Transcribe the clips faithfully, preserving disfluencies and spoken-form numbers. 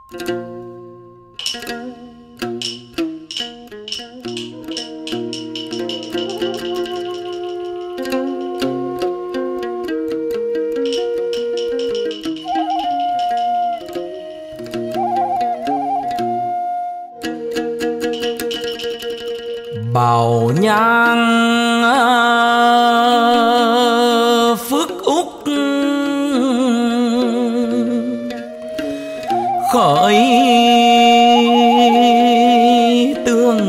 Bảo nhang phước úc khởi tương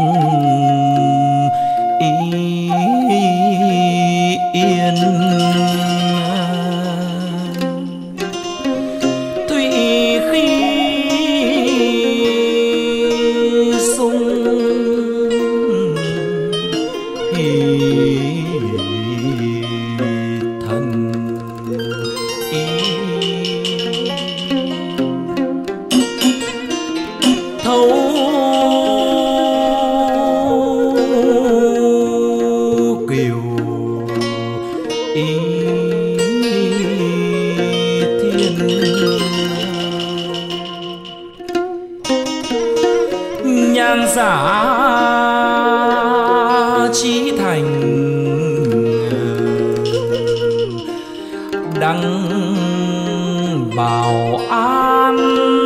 yên, thủy khi sung thần ý thấu kiều ý thiên, nhang giả chí thành đăng bảo an,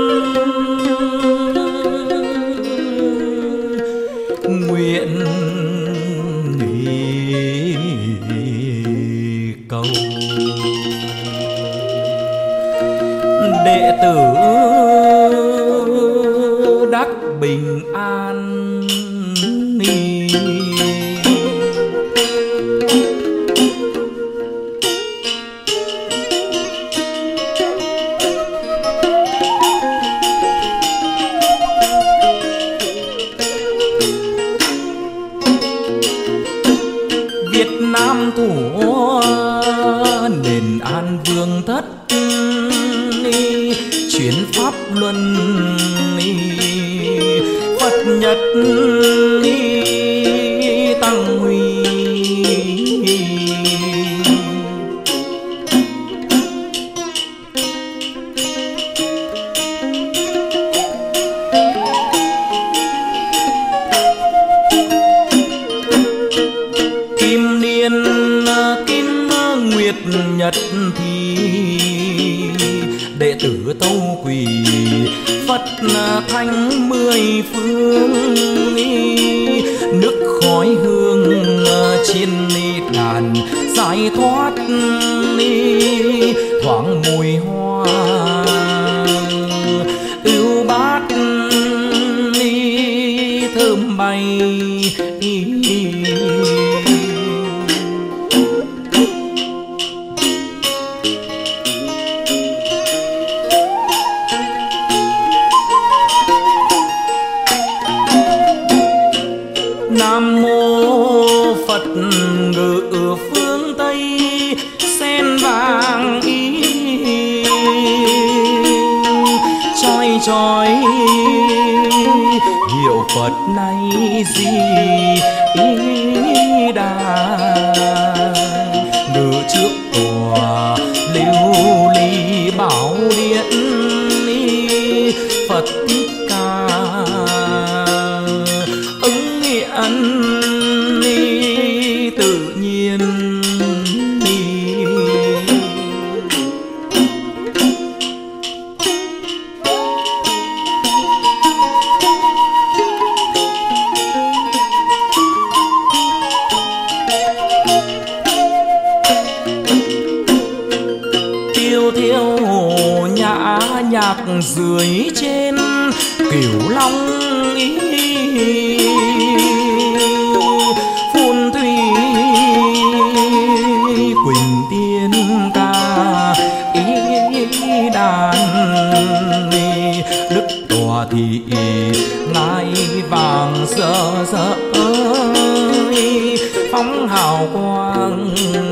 nguyện cầu đệ tử đắc bình an. Việt Nam thủ nền an vương thất, chuyến pháp luân Phật nhật tăng huy, kim niên kim nguyệt nhật thì đệ tử tâu quỳ Phật thánh mười phương, nước khói hương trên đàn giải thoát thoáng mùi hoa ưu bát thơm bay. Nam mô Phật ngự phương Tây sen vàng ý chói chói hiệu Phật này gì ý đà, ngự trước tòa lưu ly bảo điện Phật Thích Ca ứng hiện tự nhiên. Tiêu thiêu nhã nhạc dưới trên Cửu Long ý, phun thủy quỳnh tiên ca ý đàn, đức tòa thị ngai vàng rỡ rỡ phóng hào quang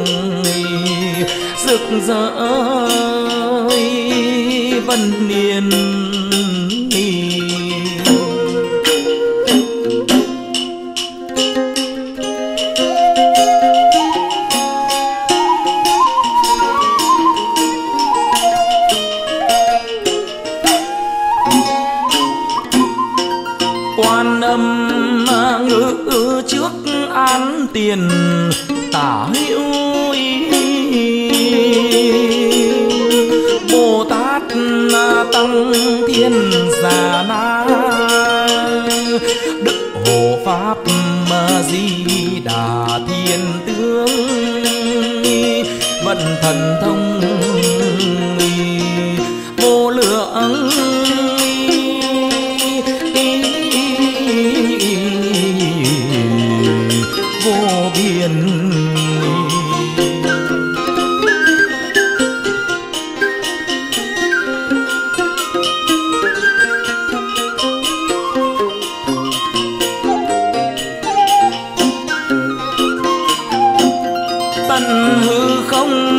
rực rỡ vân niên. tiền tả hữu Bồ Tát Tăng Thiên Già Na Đức Hộ Pháp Di Đà Thiên Tướng Vận thần thông vô lượng vô biên. Tận hư không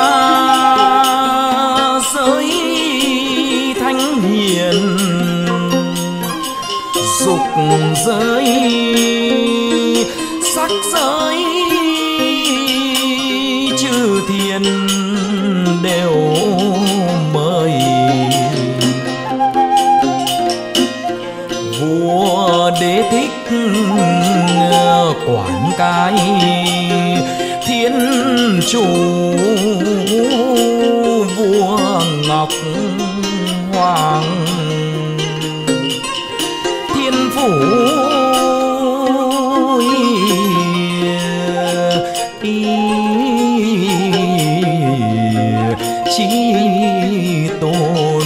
giới thánh hiền dục giới sắc giới chư thiên đều mời vua Đế Thích quản cái thiên chủ vua Ngọc Hoàng thiên phủ chí tôn.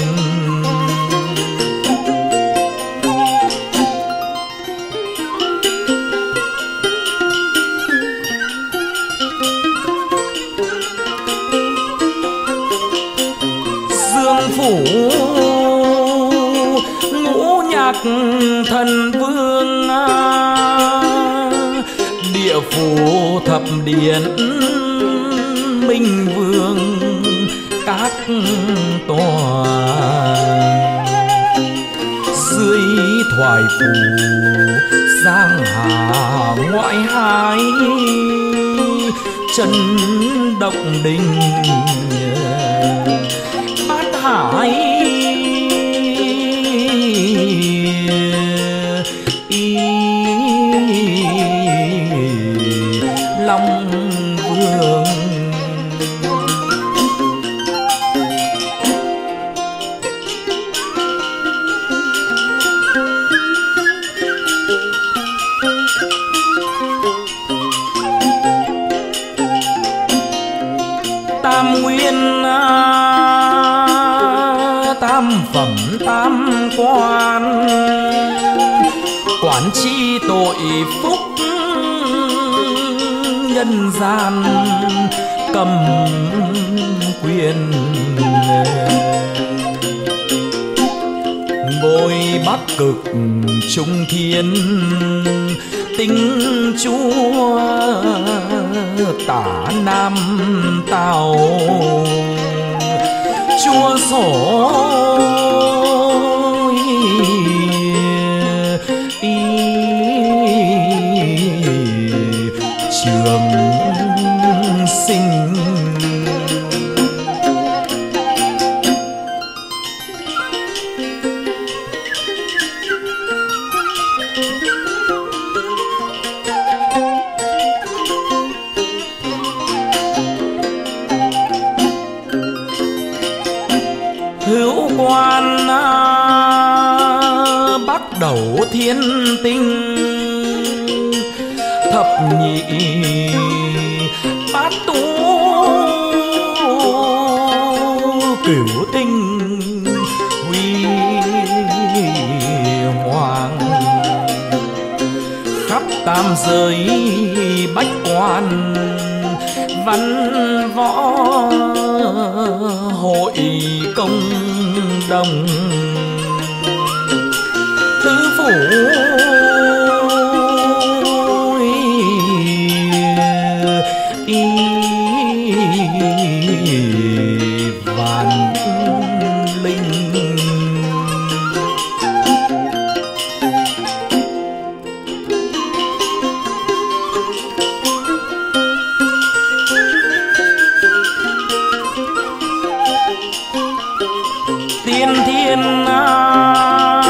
Dương phủ ngũ nhạc thần vương địa phủ thập điện minh vương các tòa dưới thoại phủ giang hà ngoại hải chân động đình bát hải Long Vương. Tam nguyên tam phẩm tam quan quản chi tội phúc nhân gian cầm quyền ngôi Bắc Cực trung thiên tinh chúa tả Nam Tào chúa sổ trường sinh. Hữu quan Bắc Đầu Thiên Tinh thập nhị bát tú cửu tinh huy hoàng khắp tam giới bách quan văn võ hội công đồng tứ phủ vạn linh. Tiên thiên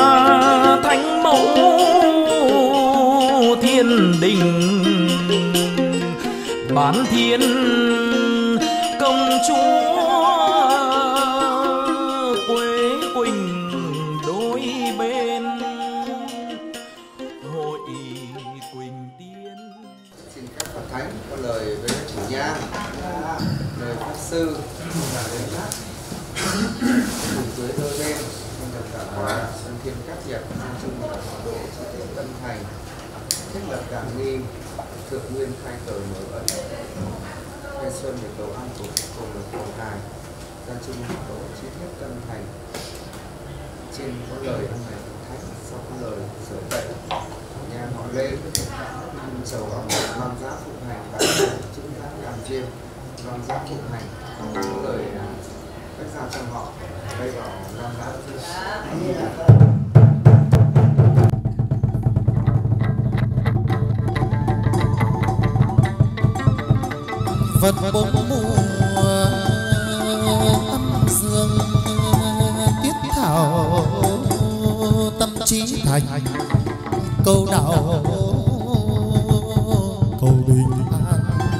thánh mẫu thiên đình Doãn Thiên công chúa quê Quỳnh đôi bên hội Quỳnh Tiên. Xin các Phật Thánh có lời với chủ nhang, lời pháp sư và lời hát cùng dưới đôi bên trong tập cả hòa xuân thiên các nhật sang chung và độ chi tiết tân thành thiết lập cảm nghi thượng nguyên khai cờ mở ẩn khai xuân để cầu an phục cùng được cầu hài sang chung độ chi tiết tân thành trên có lời ông này thánh sau có lời sửa tẩy nhà họ Lê sầu ông long giá phụ hành và chữ giác làm chiêm long giá phụ hành có lời cách giao trong họ đây vào long giá vật bốn mùa âm dương tiết thảo tâm trí thành câu đạo cầu bình an.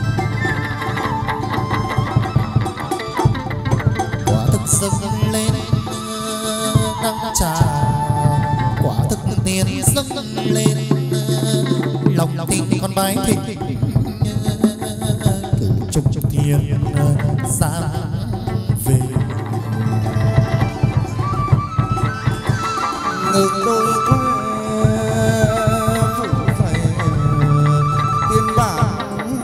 Quả thực dâng lên đăng trà, quả thực tiền dâng lên lòng tình con bái thịnh trùng trùng thiên ra về ngược đôi quê phủ phải tiên bản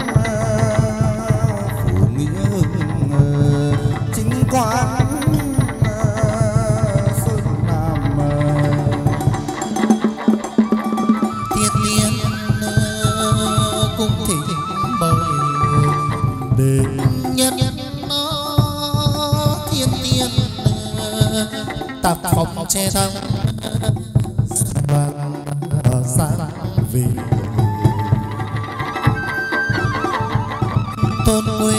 phủ nghĩa hưng chính quán sơn nam tiên tiên cung thỉnh bời để nhân nó thiên tiên tạp phòng che thăng và xa về thôn quê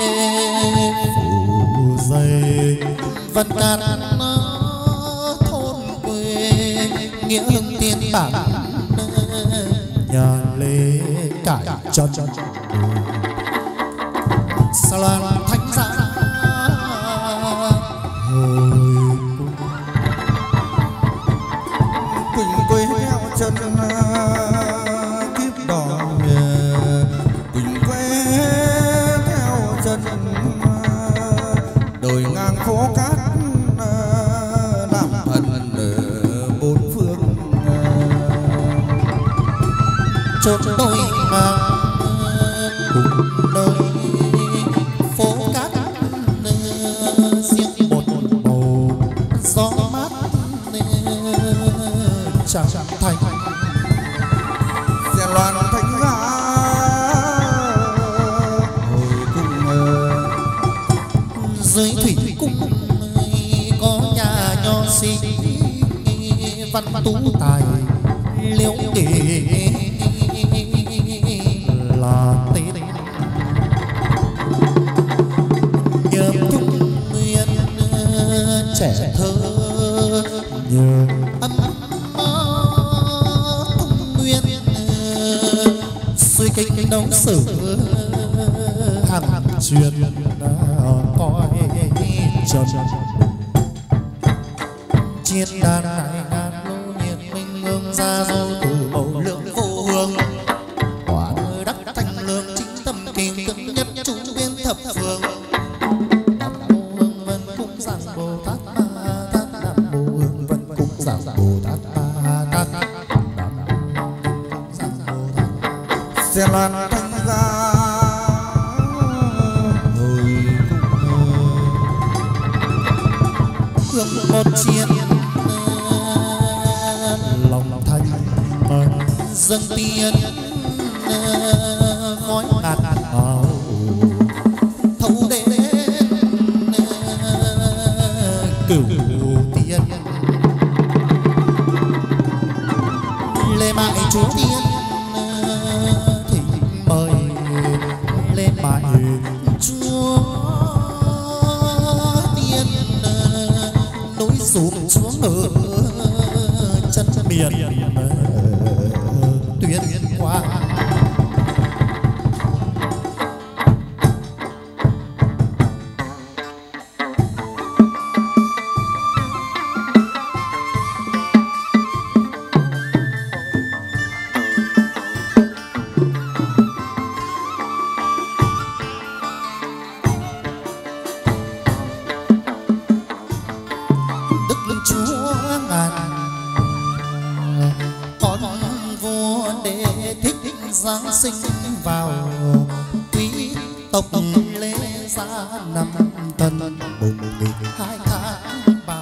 phủ dày văn can thôn quê nghĩa hưng tiên bản nhà Lê cải trần Sa Loan thánh giá hồi Quỳnh quê theo chân kiếp đỏ Quỳnh quê theo chân đồi ngang phố cát làm thần ở bốn phương chốt đôi ngang cùng nơi phố cát riêng một màu gió mát chẳng thành xe loan thánh giá hồi cung dưới thủy cung có nhà nho sinh văn tú tài liễu kể là tên nhớ thung nguyên trẻ thơ nhớ âm thung nguyên suy kinh đấu sử hàng truyền coi trần chiết đàn đại ngàn lô nhiệt minh hương ra dâu từ màu lượng vô hương quả nơi đắc thanh lương chính tâm kỳ cực nhất trung viên thập phương nam mô hương vân cung giảng bồ tát ma tát nam mô hương vân cung giảng bồ tát ma tát nam mô hương giảng bồ tát xe loan thanh gia hồi cung hương một chiên lòng thanh dâng tiên ngói ngạt màu thấu đến cửu tiên lê mại chúa tiên thỉnh mời lên mại chúa tiên núi sụp xuống ở chân miền tuyên qua xa năm tân mùng nghìn hai tháng ba.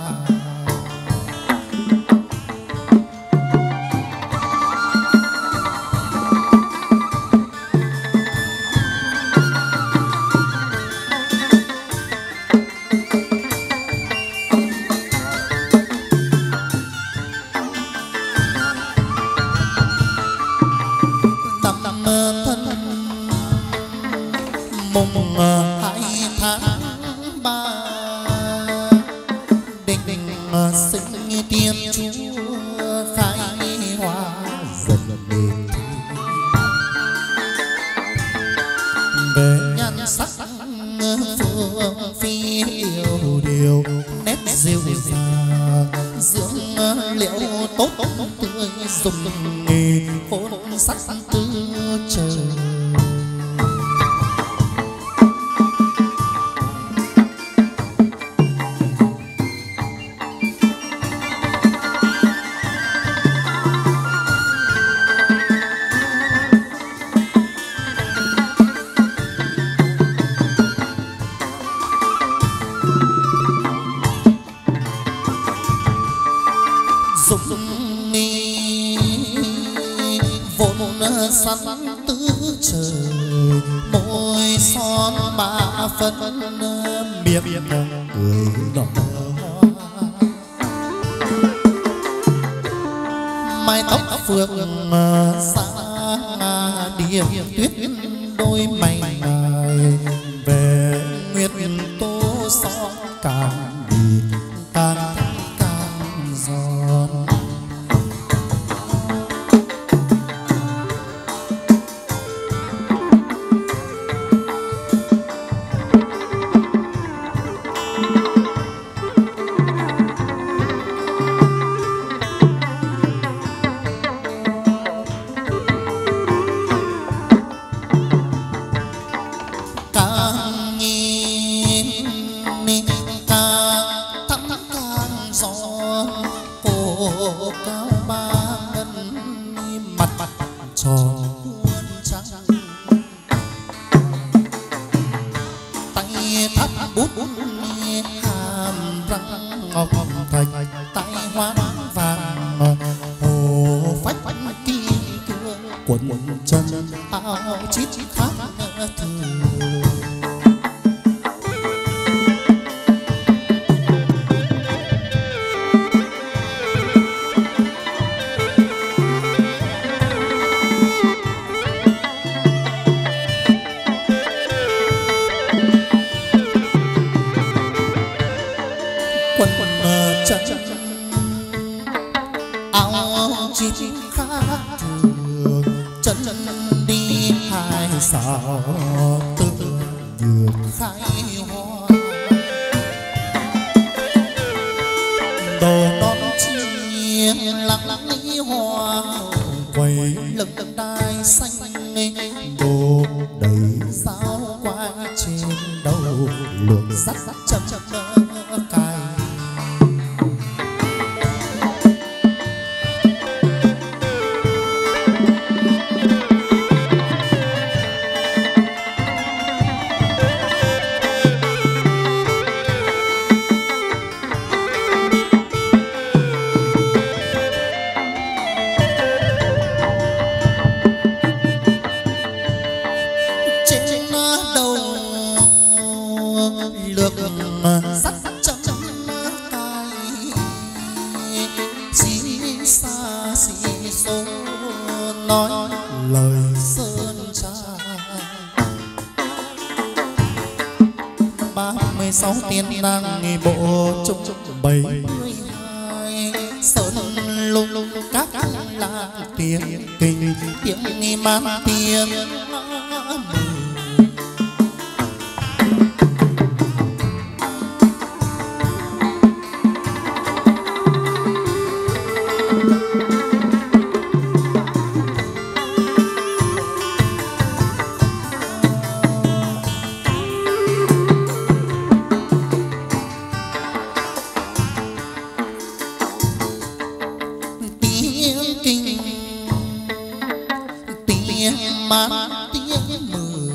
tiếng mát tiếng mưa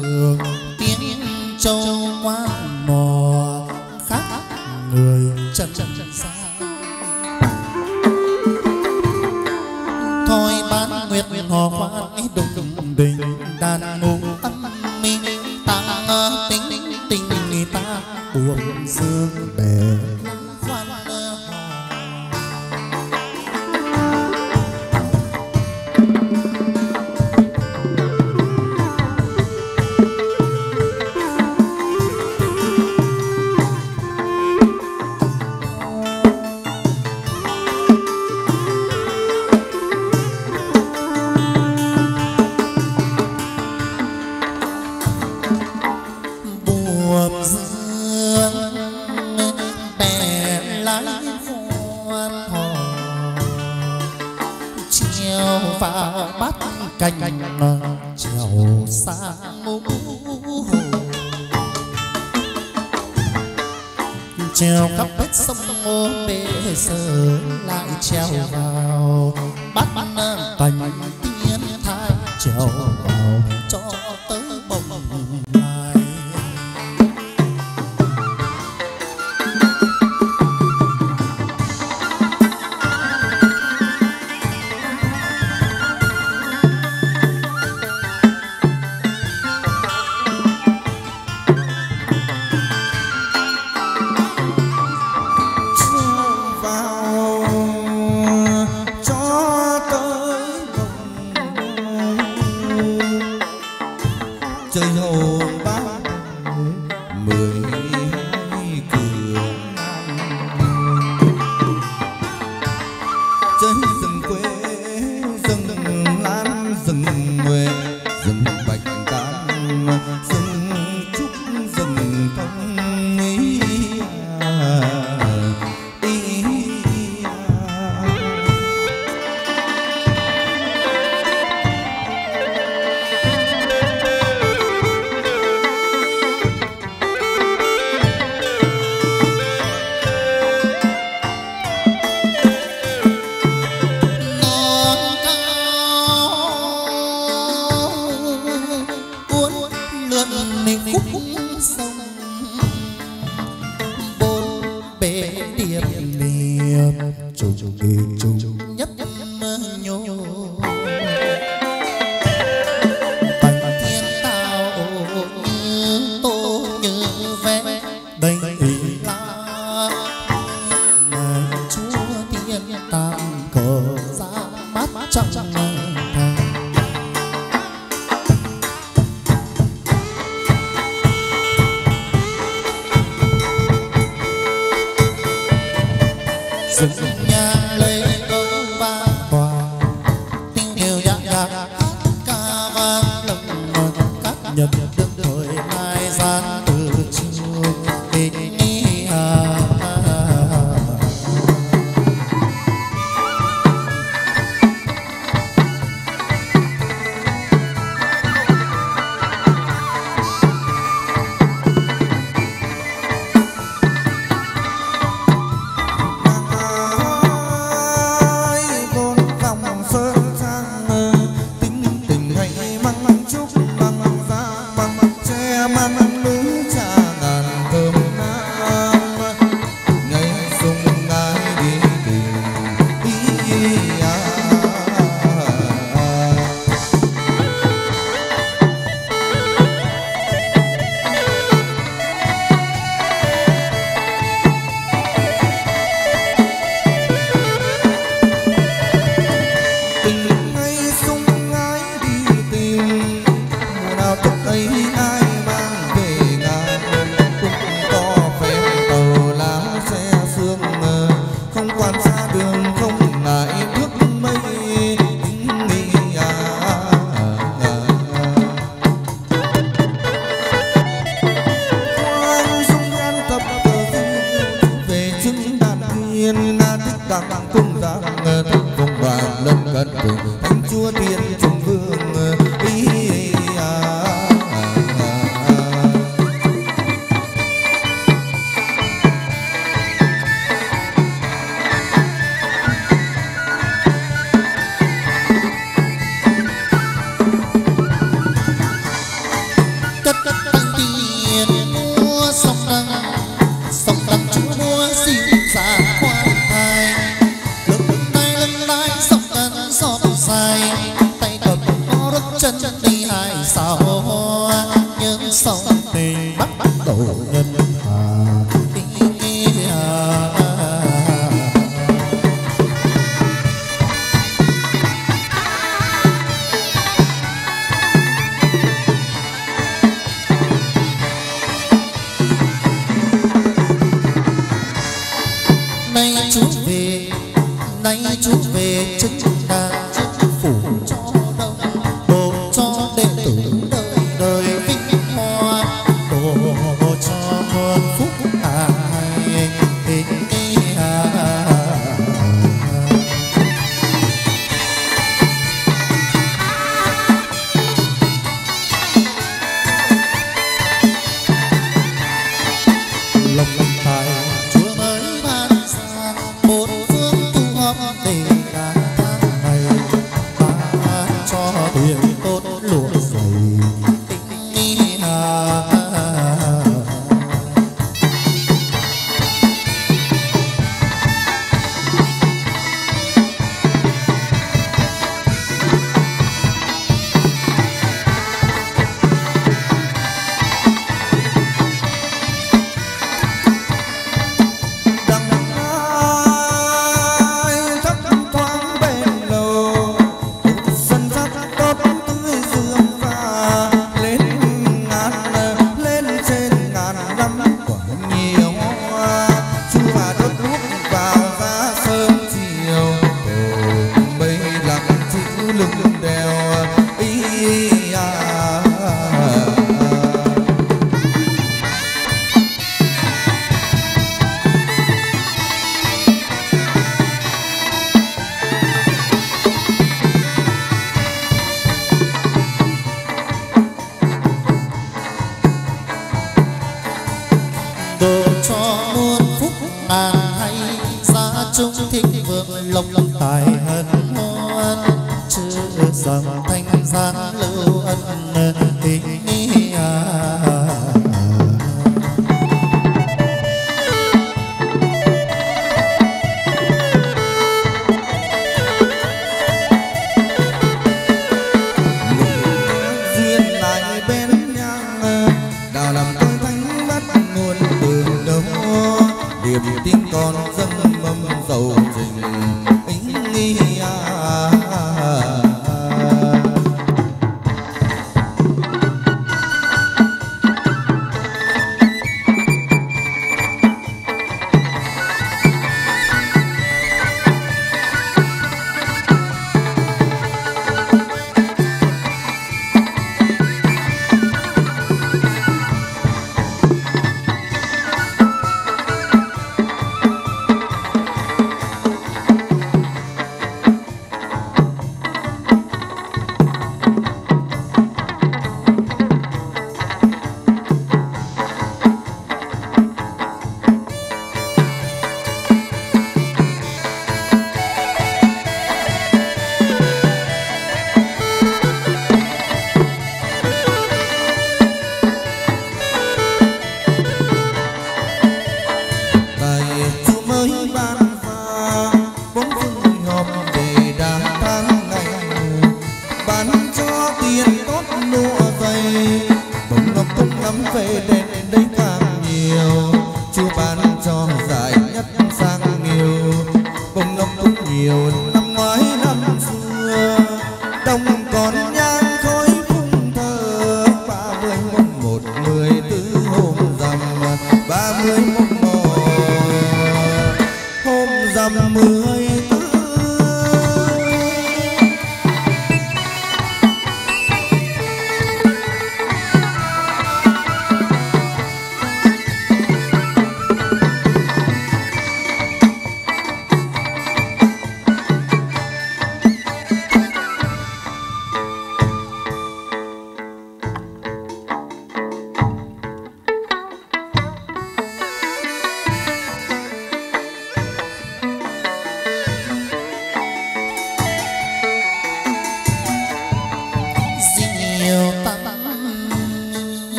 mò khác người chân xa. Thôi bán nguyệt hò khoan đùng đình đàn ngủ âm mi ta tính tình người ta buồn dương bè khoan canh trèo sang ngũ trèo khắp bến sông ô bê giờ lại trèo vào bắt cành tiên thai trèo vào cho tới bồng lai.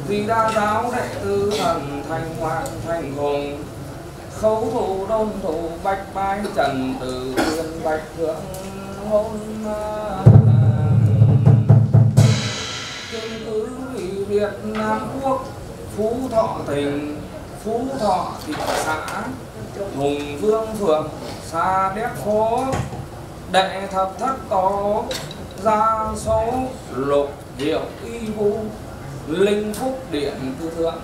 vì đa giáo đệ tử thần thành hoàng thành hùng, khấu thủ đôn thủ bạch bái trần từ thiên bạch thượng hôn. Kinh cứ vì Việt Nam quốc Phú Thọ tỉnh, Phú Thọ thị xã, Hùng Vương phường xa đét phố, đệ thập thất tổ gia số lục hiệu y vũ, linh phúc điện từ thượng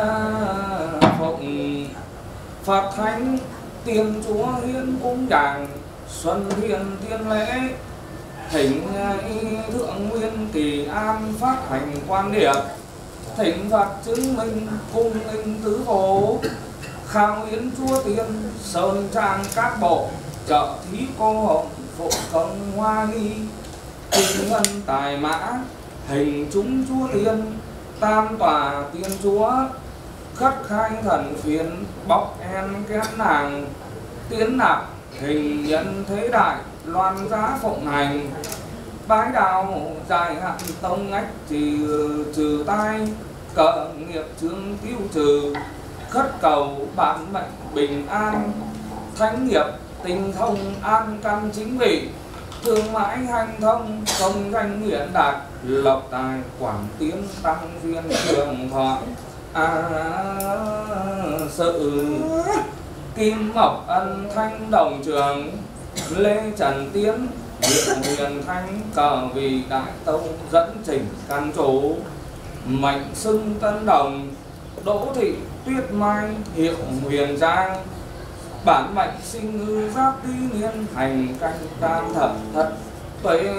phụng, Phật thánh tiên chúa hiến cúng đàng, xuân thiên tiên lễ, thỉnh thượng nguyên kỳ an phát hành quan điệp, thỉnh Phật chứng minh cung nghinh tứ phố, khao yến chúa tiên sơn trang các bộ, trợ thí cô hồng phụ công hoa nghi, kinh ngân tài mã hình chúng chúa tiên, tam tòa tiên chúa khất khai thần phiến, bóc en kén nàng, tiến nạp hình nhân thế đại, loan giá phụng hành, bái đạo dài hạn tông ách trì trừ tai, cờ nghiệp chướng tiêu trừ, khất cầu bản mệnh bình an, thánh nghiệp tình thông an căn chính vị, thương mãi hành thông công danh hiển đạt, lộc tài quảng tiến tăng duyên trường thọ à, sự kim mộc ân thanh đồng trường, lê trần tiến Diệu huyền thanh cờ vì đại tông dẫn trình can chủ, mệnh xưng tân đồng đỗ thị tuyết mai hiệu huyền giang, bản mệnh sinh ngư giáp tí niên hành canh tam thập thất tuế,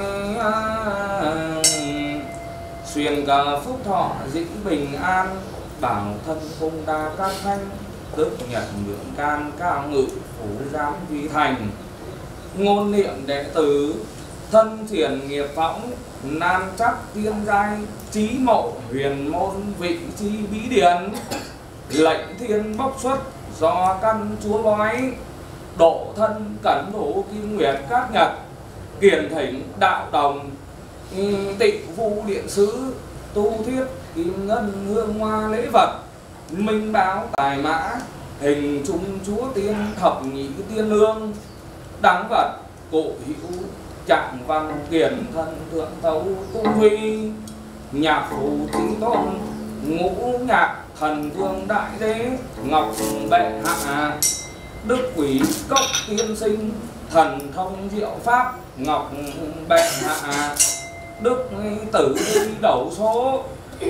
xuyên cờ phúc thọ dĩ bình an, bảo thân cung đa các thanh, tức nhật ngưỡng can cao ngự phủ giám vi thành, ngôn niệm đệ tử thân triển nghiệp võng, nan chắc tiên giai trí mộ huyền môn vị chi bí điển, lệnh thiên bốc xuất do căn chúa bói, độ thân cẩn thủ kim nguyệt các nhật, kiền thỉnh đạo đồng tị vu điện sứ, tu thiết kim ngân hương hoa lễ vật, minh báo tài mã hình trung chúa tiên thập nhị tiên lương, đáng vật cụ hữu trạng văn kiền thân thượng tấu cung huy, nhạc phù trí tôn ngũ nhạc thần vương đại đế ngọc bệ hạ, đức quý cốc tiên sinh thần thông diệu pháp ngọc bệ hạ, đức tử đầu số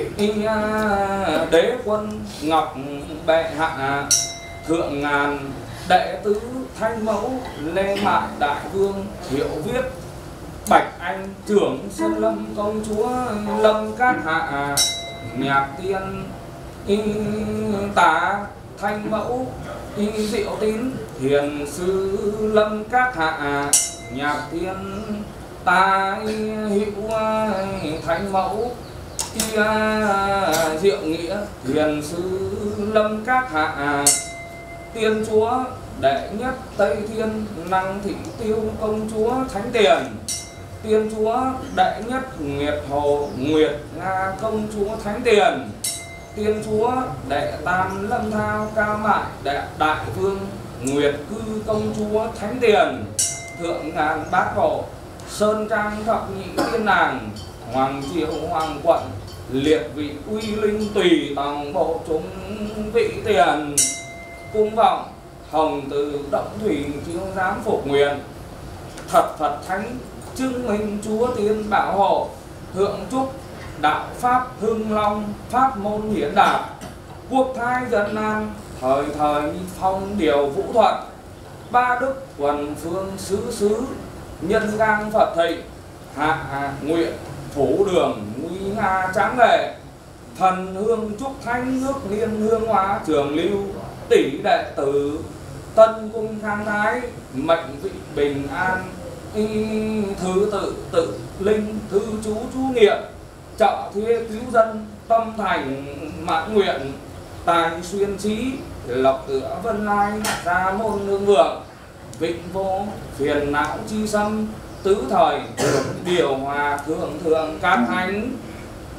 đế quân ngọc bệ hạ, thượng ngàn đệ tứ thanh mẫu lê mại đại vương hiệu viết, bạch anh trưởng sơn lâm công chúa lâm cát hạ, nhạc tiên y tả thanh mẫu y diệu tín hiền sư lâm cát hạ, nhạc tiên ta y hữu thanh mẫu y diệu nghĩa hiền sư lâm cát hạ, tiên chúa đệ nhất tây thiên năng thị tiêu công chúa thánh tiền, tiên chúa đệ nhất nguyệt hồ nguyệt nga công chúa thánh tiền, tiên chúa đệ tam lâm thao cao mại đệ đại vương nguyệt cư công chúa thánh tiền, thượng ngàn bát hộ sơn trang thập nhị tiên nàng, hoàng triều hoàng quận liệt vị uy linh tùy tòng bộ chúng vị tiền, cung vọng hồng từ động thủy chiếu giám phục nguyện, thật Phật thánh chứng minh chúa tiên bảo hộ, thượng trúc đạo pháp hưng long pháp môn hiển đạt, quốc thái dân an thời thời phong điều vũ thuận, ba đức quần phương xứ xứ nhân gang Phật thị, hạ hạ nguyện phủ đường nguy nga tráng lệ, thần hương trúc thanh nước liên hương hóa trường lưu, tỷ đệ tử tân cung khang thái mệnh vị bình an, y thứ tự tự linh thư chú chú niệm, trợ thuê cứu dân tâm thành mãn nguyện, tài xuyên trí lộc tựa vân lai gia môn hương vượng, vịnh vô phiền não chi xâm tứ thời điều hòa thượng thượng các thánh,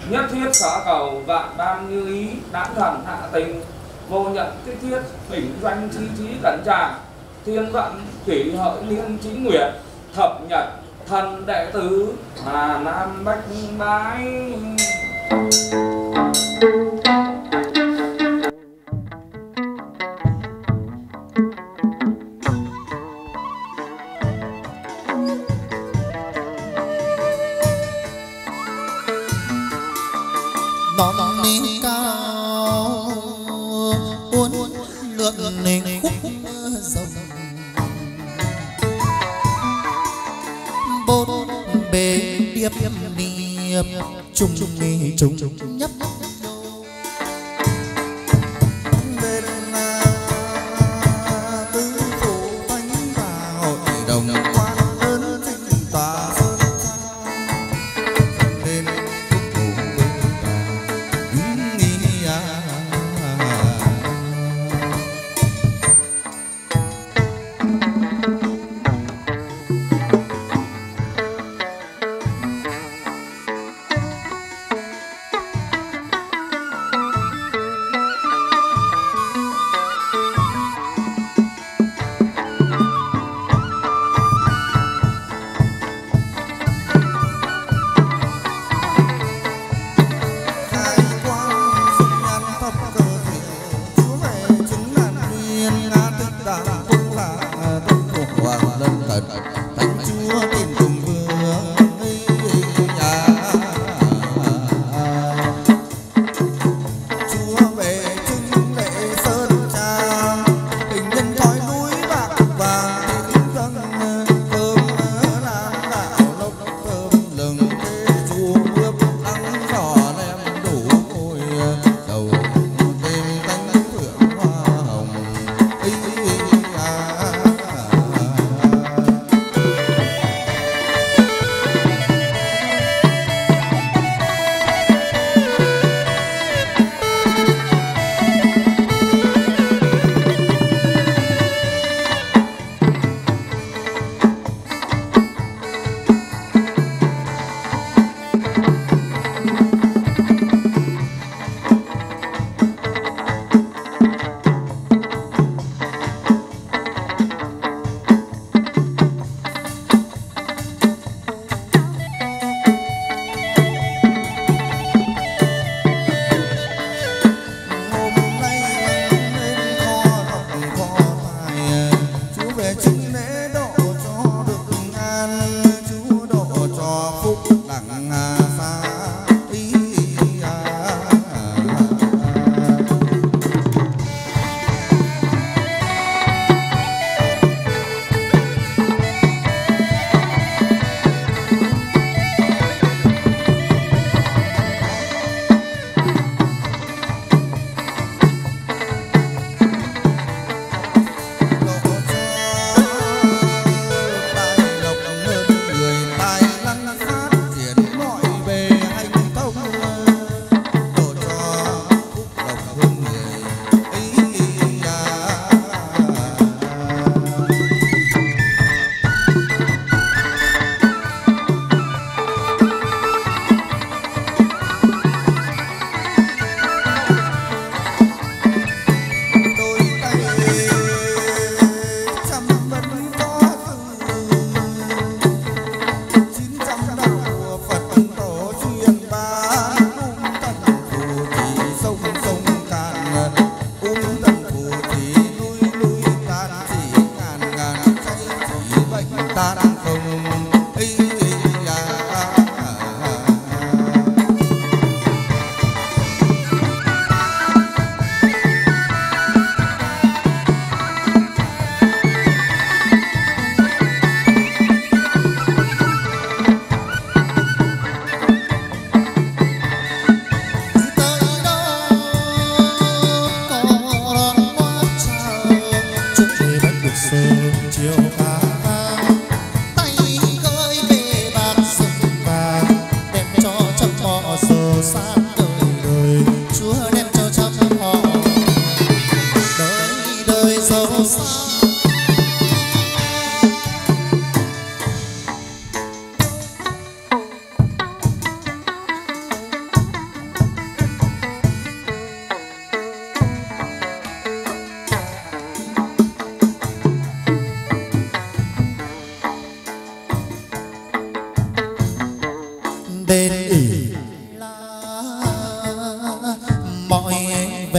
nhất thiết xá cầu vạn ban như ý, đáng thần hạ tình vô nhận tích thiết, bình doanh chi trí cẩn trả, thiên vận kỷ hợi liên chính nguyệt, thập nhật thần đệ tử Hà Nam Bách Bái. non ni cao uốn lượn lên khúc rồng, bốn bề điệp điệp trùng nghi trùng nhấp bên tứ phủ bánh và hội đồng quan lớn thịnh tòa sơn lên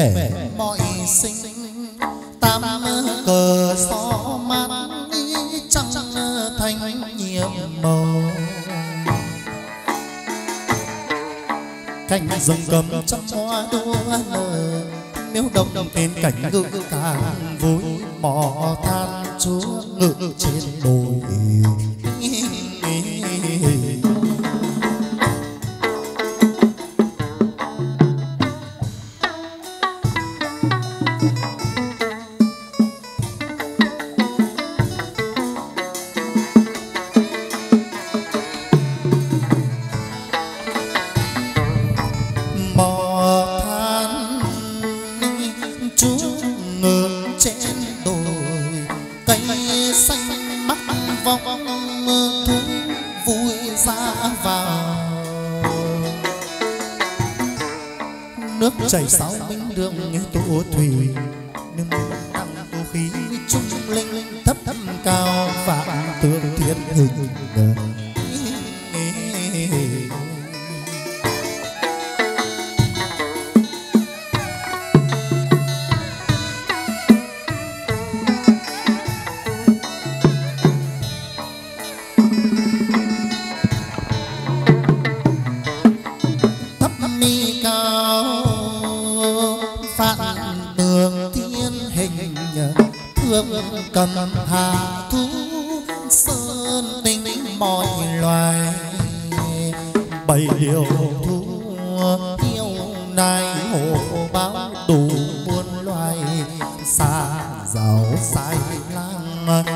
mẻ mọi sinh tam cờ gió mát trăng thanh nhiệm màu cánh rừng cầm trăm hoa đua nở miếu đồng đồng tên cảnh ngự càng vui mò than chúa ngự trên đồi chảy sáu minh đường tổ thủy nhưng tăng tu khí trung linh thấp thấp cao vạn tượng thiên hình cầm hà thú sơn tinh mọi loài bảy điều thú yêu nai hổ báo đủ muôn loài xa giàu sai lang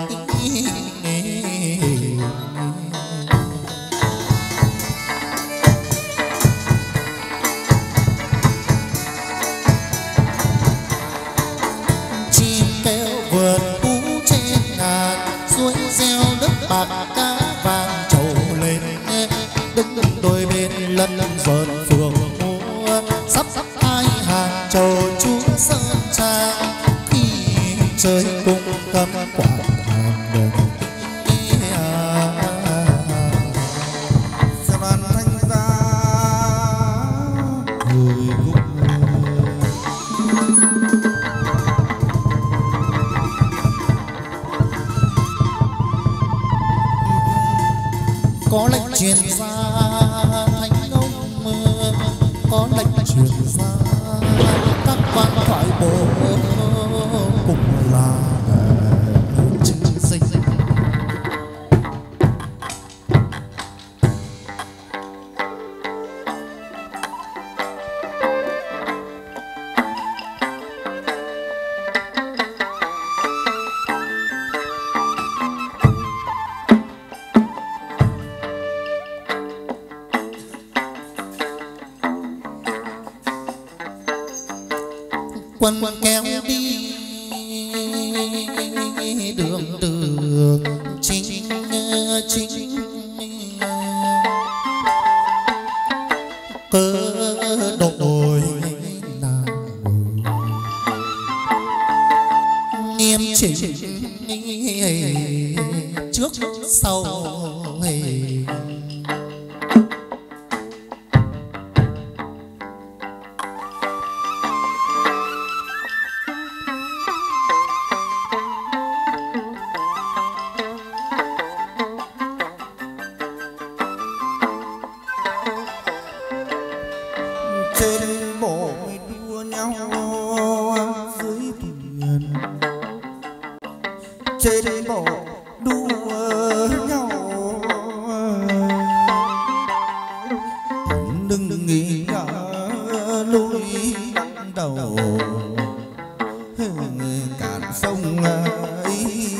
lân vợt phường mua sắp sắp ai hàng trầu chúa sơn trang khi chơi cung cầm quả hàng đoàn thanh gia người có lệnh truyền ra có lệnh truyền ra các quan thoại bộ cùng là chữ sinh quân kéo đi đường đường chính chính cơ đội nào nghiêm chỉnh trước sau trên bộ đua nhau dưới thuyền trên bộ đua nhau đừng nghĩ ngờ lối đầu cạn sông ấy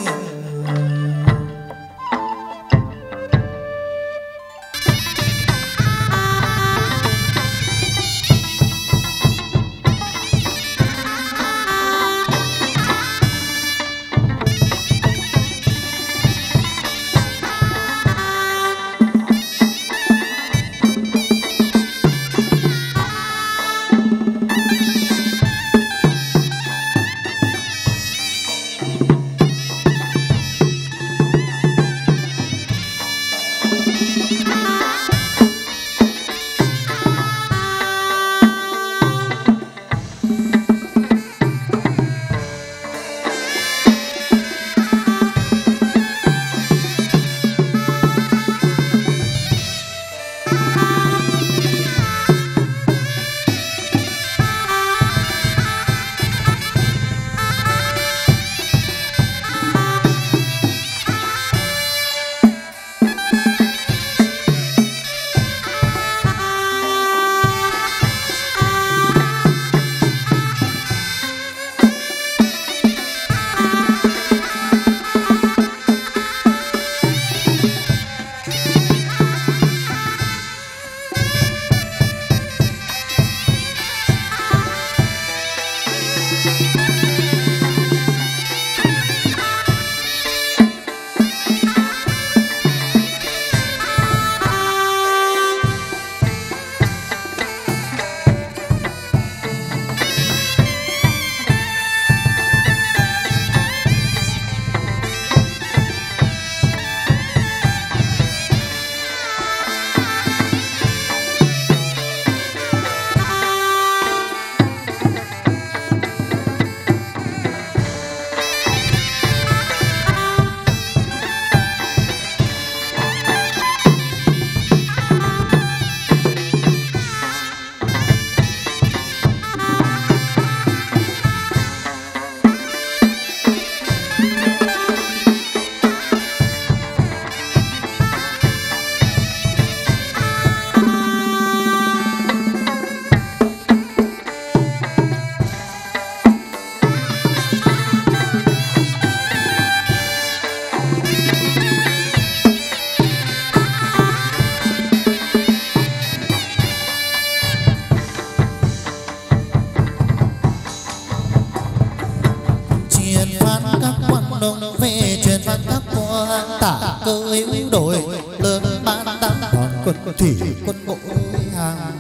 thủy quân bộ hàng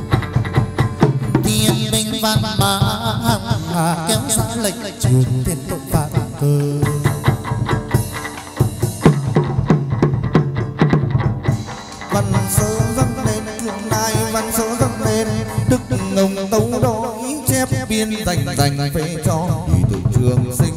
thiên binh văn mã hàng kéo ra lệnh truyền tiền tội phạm cơ văn sớ dâng lên thượng đài văn sớ dâng lên đức ngông tấu đó chép biên dành dành phê cho thì từ trường sinh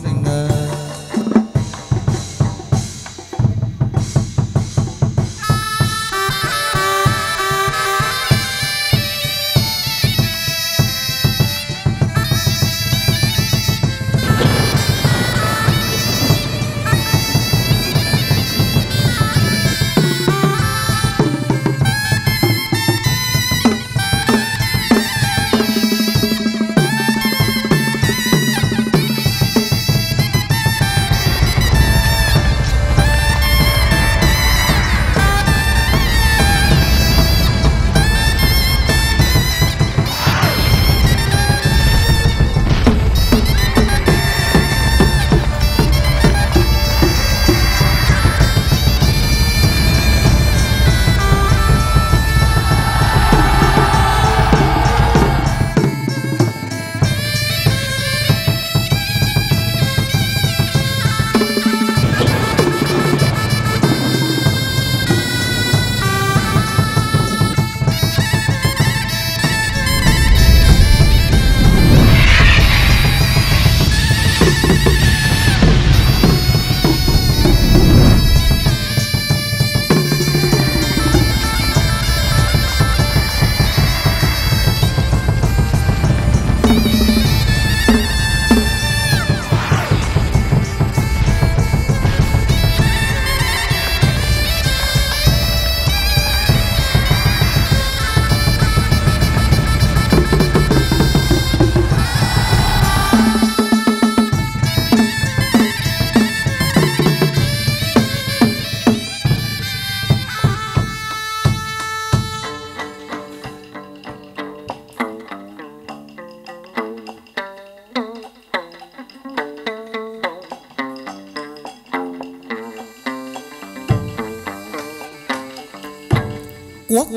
quốc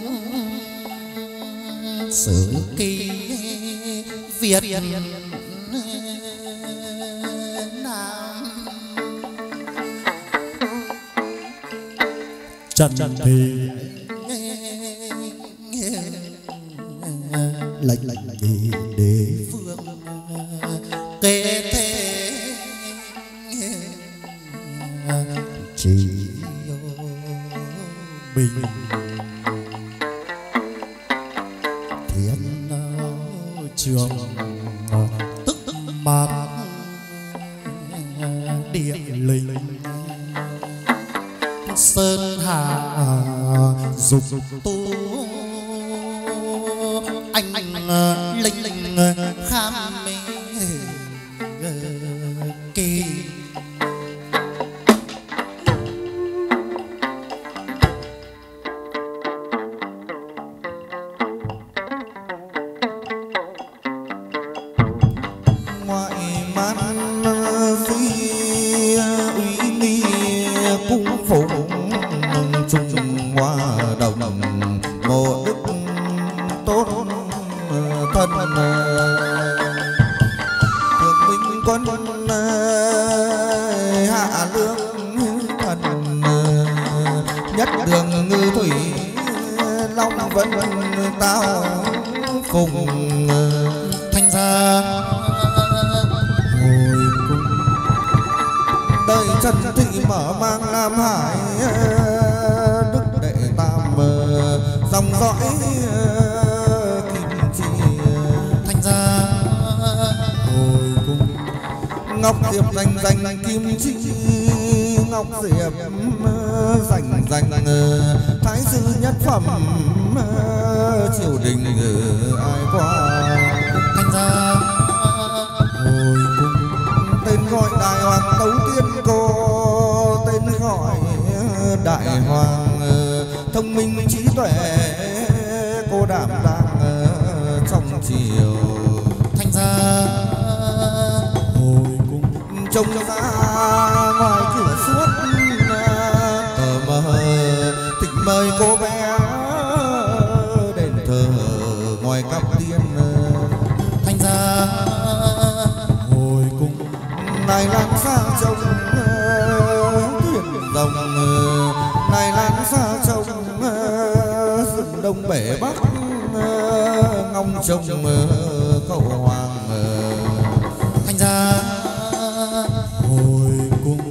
sử ký Việt Nam trần thì lệnh lệnh gì đế phương kê thế chỉ bình thiên trường tức mạc địa linh sơn hà dục tu anh anh linh linh kham mê kỳ ngoại man phi uy nghi cung phụng trung hoa đồng ngộ đức tốt thân thượng binh quân hạ lương thần nhất đường ngư thủy long vân tao cùng thanh gia hồi cung đời trần thị mở mang Nam Hải đức đệ tam dòng dõi kim chi thanh gia hồi cung ngọc diệp danh danh kim chi ngọc diệp dành dành thái sư nhất phẩm triều đình ai qua thanh gia hồi cung tên gọi đại hoàng tấu tiên cô tên gọi đại hoàng thông minh trí tuệ cô đảm đang trong triều thanh gia hồi cung trông ra ngoài cửa suốt tờ mờ thịnh mời cô bé đền thờ ngoài cặp tiên thanh gia hồi cung này lan xa trông thuyền rồng này lan xa trông rừng đông bể bắc ngông trông cậu hoàng thanh gia hồi cung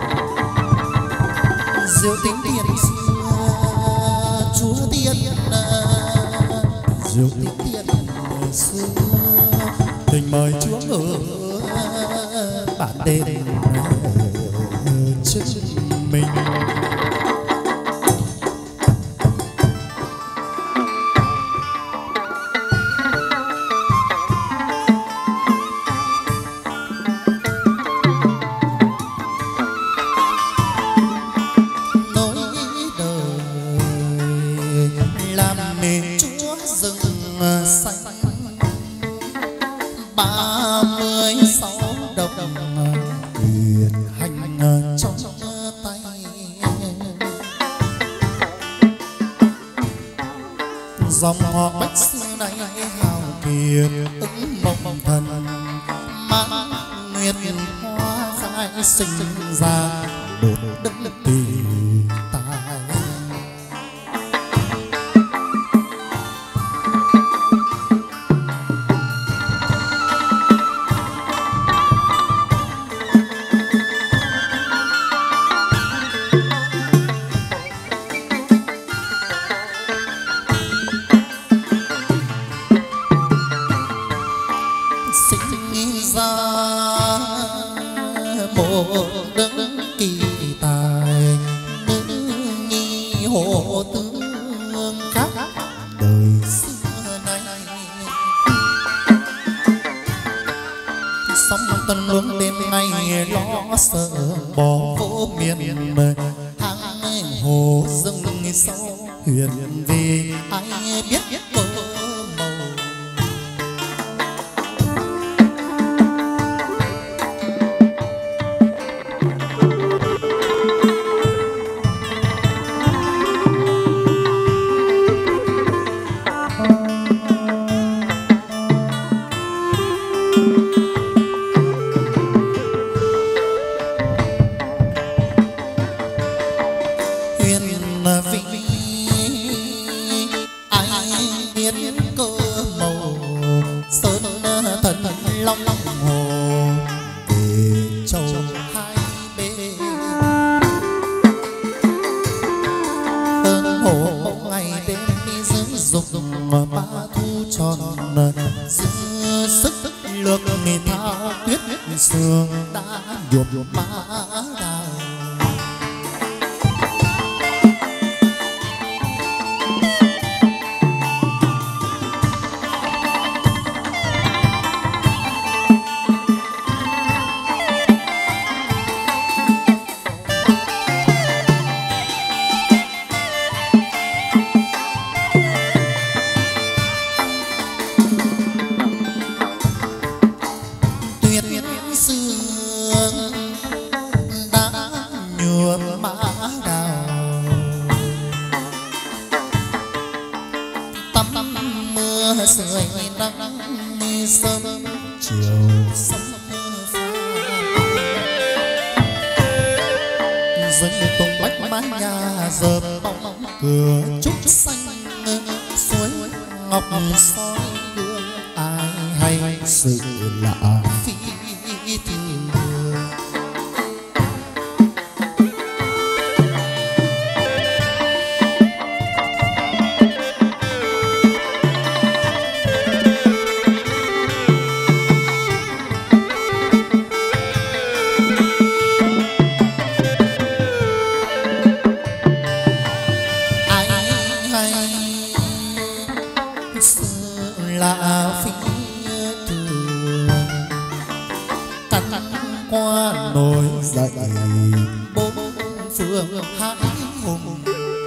diệu tính tiền xưa chúa tiên diệu tính tiền xưa tình mời chúa ở bản đền trước mình dòng họ bách xưa nay hào kiệt ứng mộng thần mang nguyệt hoa khai sinh ra đột đất tỳ tài sợ bỏ vô miền hang hồ rừng sâu huyền vì ai biết cô màu tuyệt sông pha dâng tung bách mái nhà dợp bóng cửa trúc xanh suối ngọc soi gương ai hay sự lạ phi thường. Là phi thường cắn qua nổi dậy bốn phương hãi hùng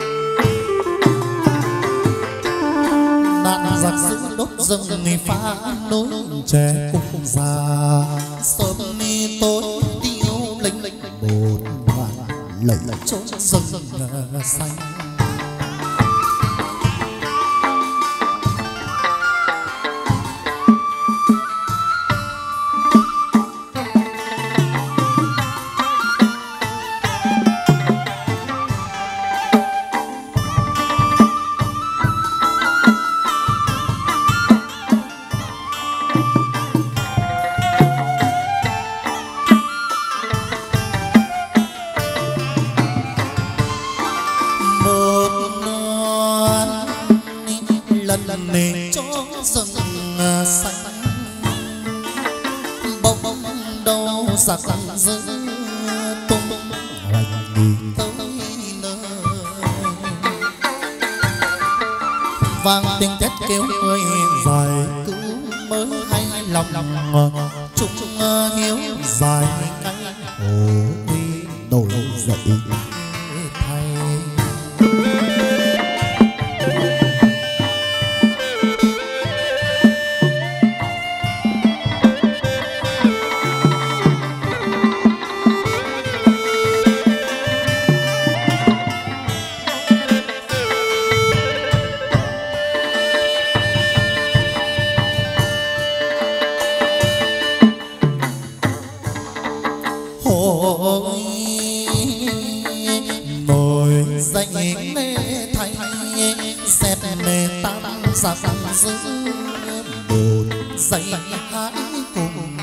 đạn giặc giữ đốt dâng người phá nối trẻ cùng già sớm mi tối tiêu linh linh bột đoàn lẩy trốn rừng xanh. Giặc giữ tung hoành đi tới nơi vang tiếng tét kêu người dài cứu mới hay lòng chung hiếu dài cánh hồ uy nổi dậy thay. Nổi dậy nghe thay xét mê tam giặc giữ một dậy hãi cùng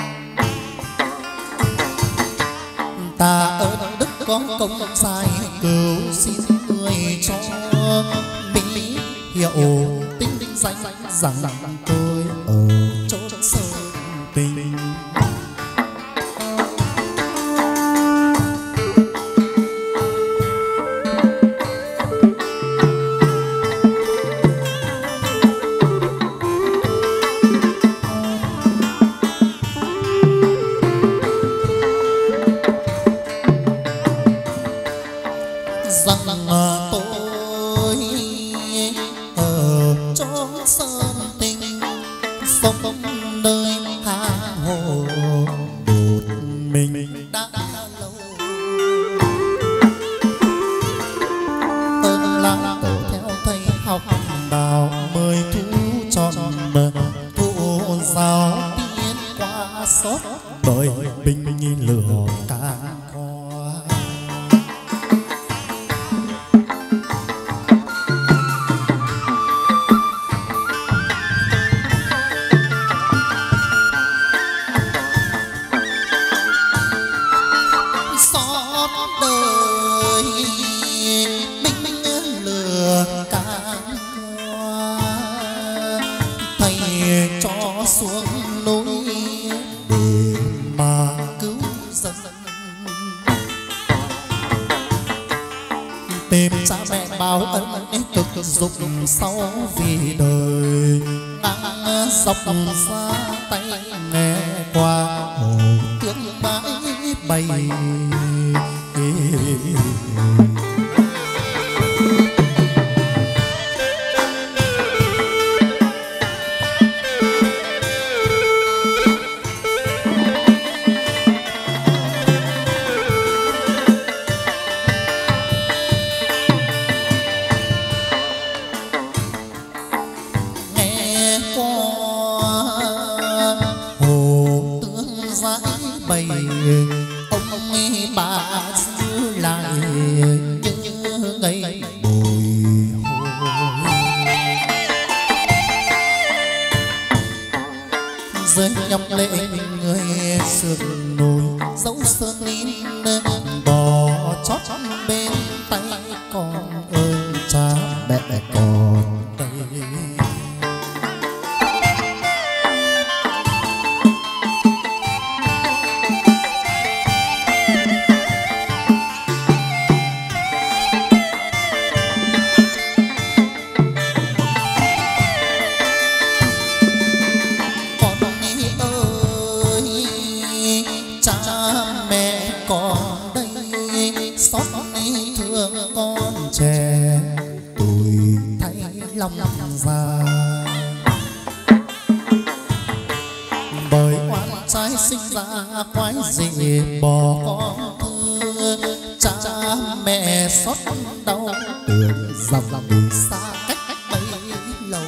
ta ơn đức có công sai cứu xin người cho mỹ hiệu tinh danh rằng tôi ở chốn sơn tình. Rằng tôi ở chốn sơn tình sông nơi tha hồ một mình đã lâu ơn là tổ theo thầy học đào mời thu tròn thu giáo tiến qua sót đời binh nhi lửa ca khoa. Đời binh binh lừa ca thầy cho xuống núi để mà cứu dân tìm cha mẹ báo ân cực dục sau vì đời ngang dọc xa tay nghe qua hồ tiếng mãi bay. Nghe qua hồ dãi bày ông bà giữ lại những ngày bồi hồi rơi nhọc lệ người sườn nồi dấu sơn nín bò chót bên tay con ơi cha mẹ con đây. Lòng già bởi oan trái sinh ra quái gì bỏ con thưa cha mẹ xót đau tưởng dòng đi xa cách bấy lâu.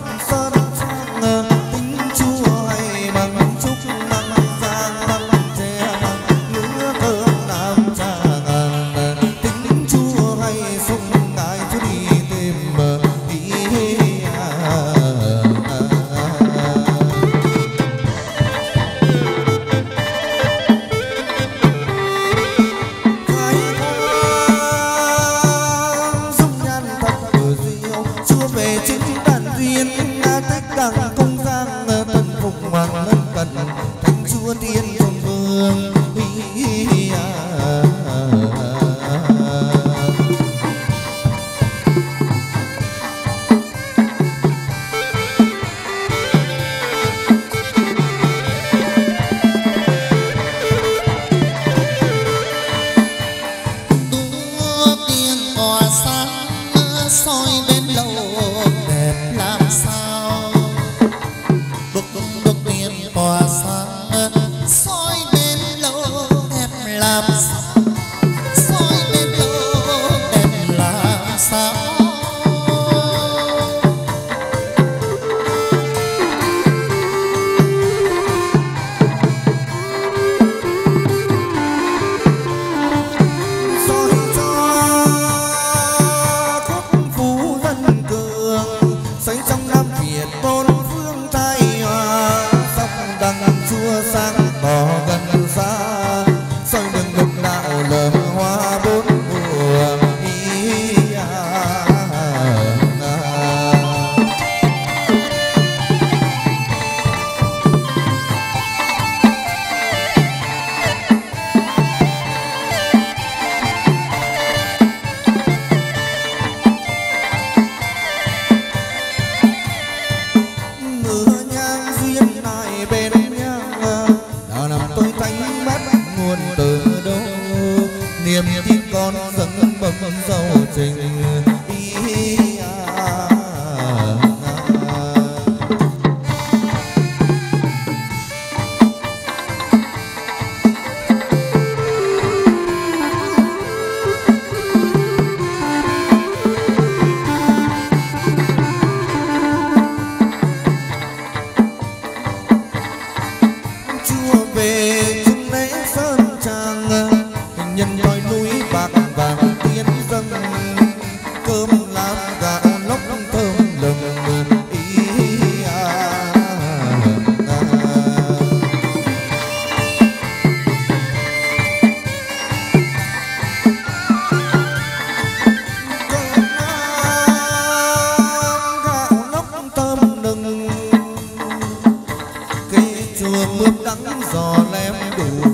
Hãy subscribe cho kênh Ghiền Mì Gõ để không bỏ lỡ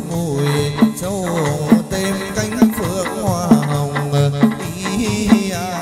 mùi châu tem cánh phượng hoa hồng ý à.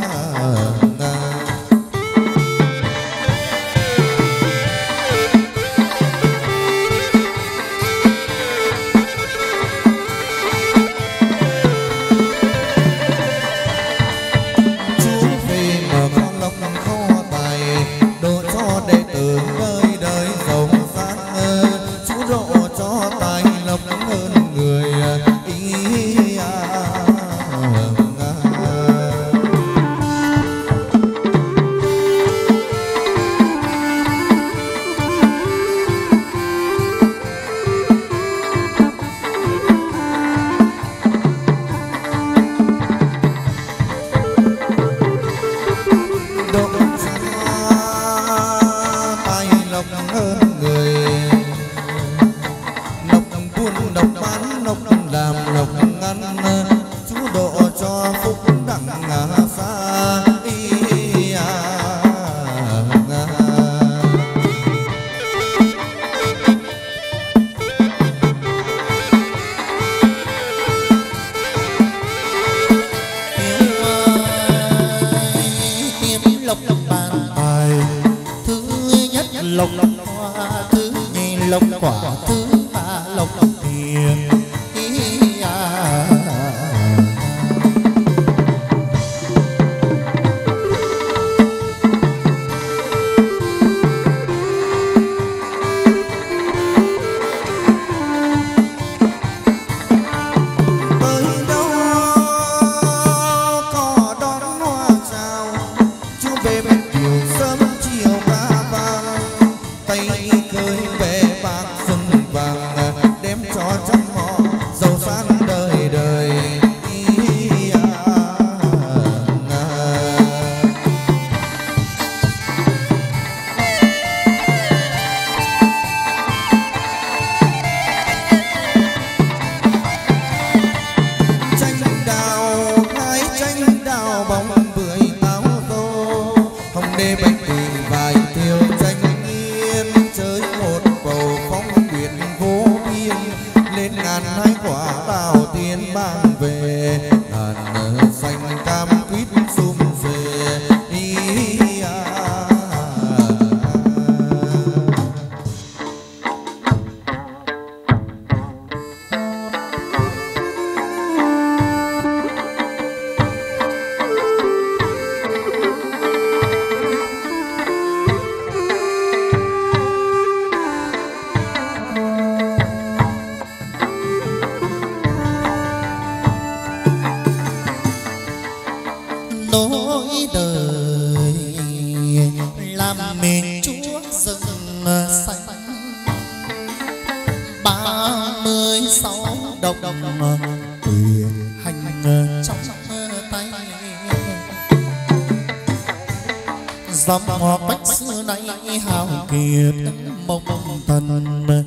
Dòng hoa bách xưa nay hào kiệt mộng thần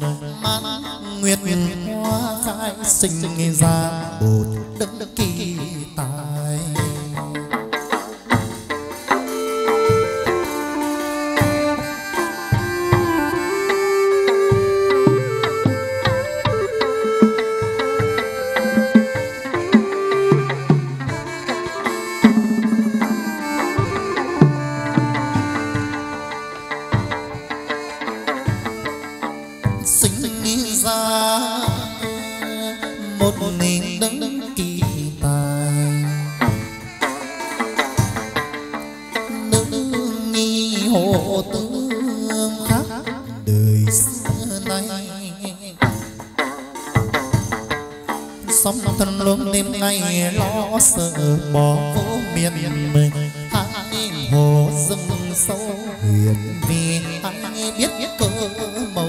mang nguyệt hoa khai sinh ra bột đức kỳ tài. Ngày lo sợ bỏ phố miền mình hai hồ rừng sâu huyền vì ai biết cơ màu.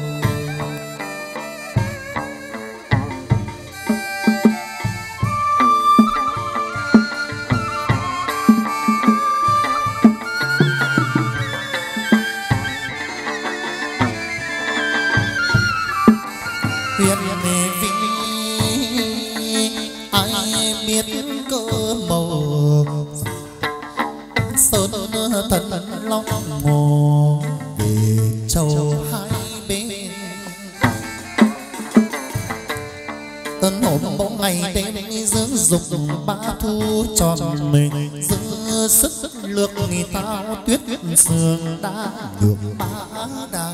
Huyền vì biết cơ màu sơn thần long hồ về châu hai bên ân hồn mỗi ngày tên dưỡng dục ba thu tròn mình giữ sức lược nghỉ tao tuyết sương đã được ba đà.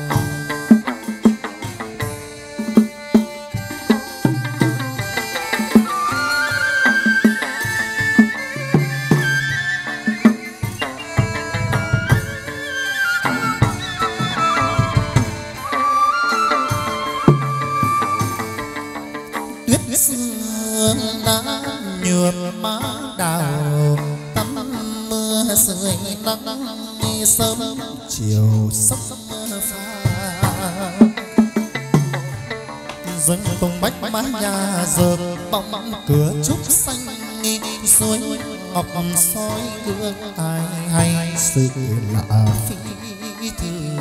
Sương đã nhuộm má đào tắm mưa rơi nắng sớm chiều sắp pha dân cùng bách mái nhà dợp bóng cửa trúc xanh suối ngọc soi gương ai hay sự lạ phi thường.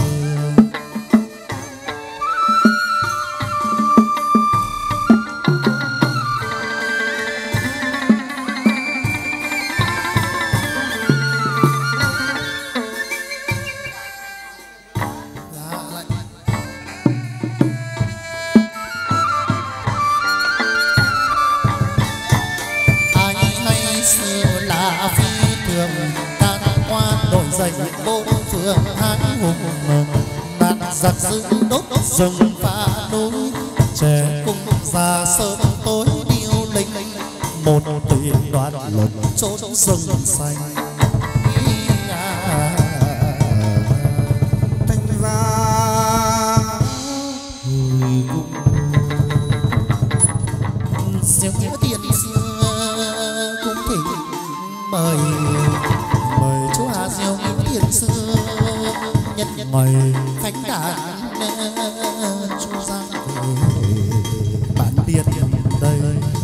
Dậy bốn phương hai hùng đàn giặc giữ đốt rừng phá núi trẻ cùng già sớm tối điêu linh một tuyển đoàn lục chốt rừng xanh thanh ra siêu nghĩa tiền xưa cũng thỉnh mời chú Hà Diêu tiền xưa nhân nhân mời khách đàn chú ra bản biệt đây.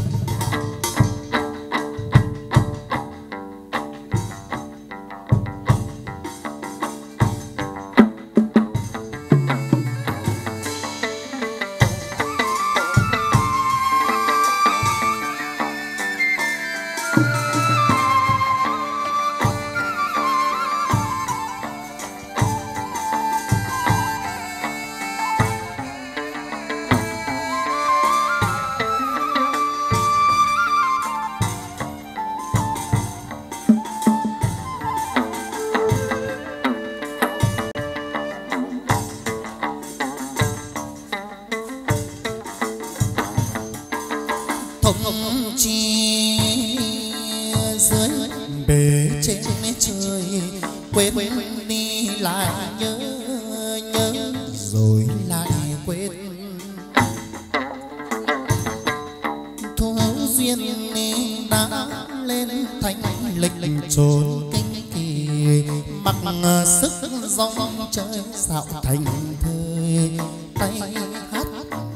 Thông chi dưới bề trên trời quên đi lại nhớ nhớ rồi lại quên thú duyên đã lên thành lịch lịch trốn kinh kỳ mặc sức rong chơi dạo thành thơi tay hát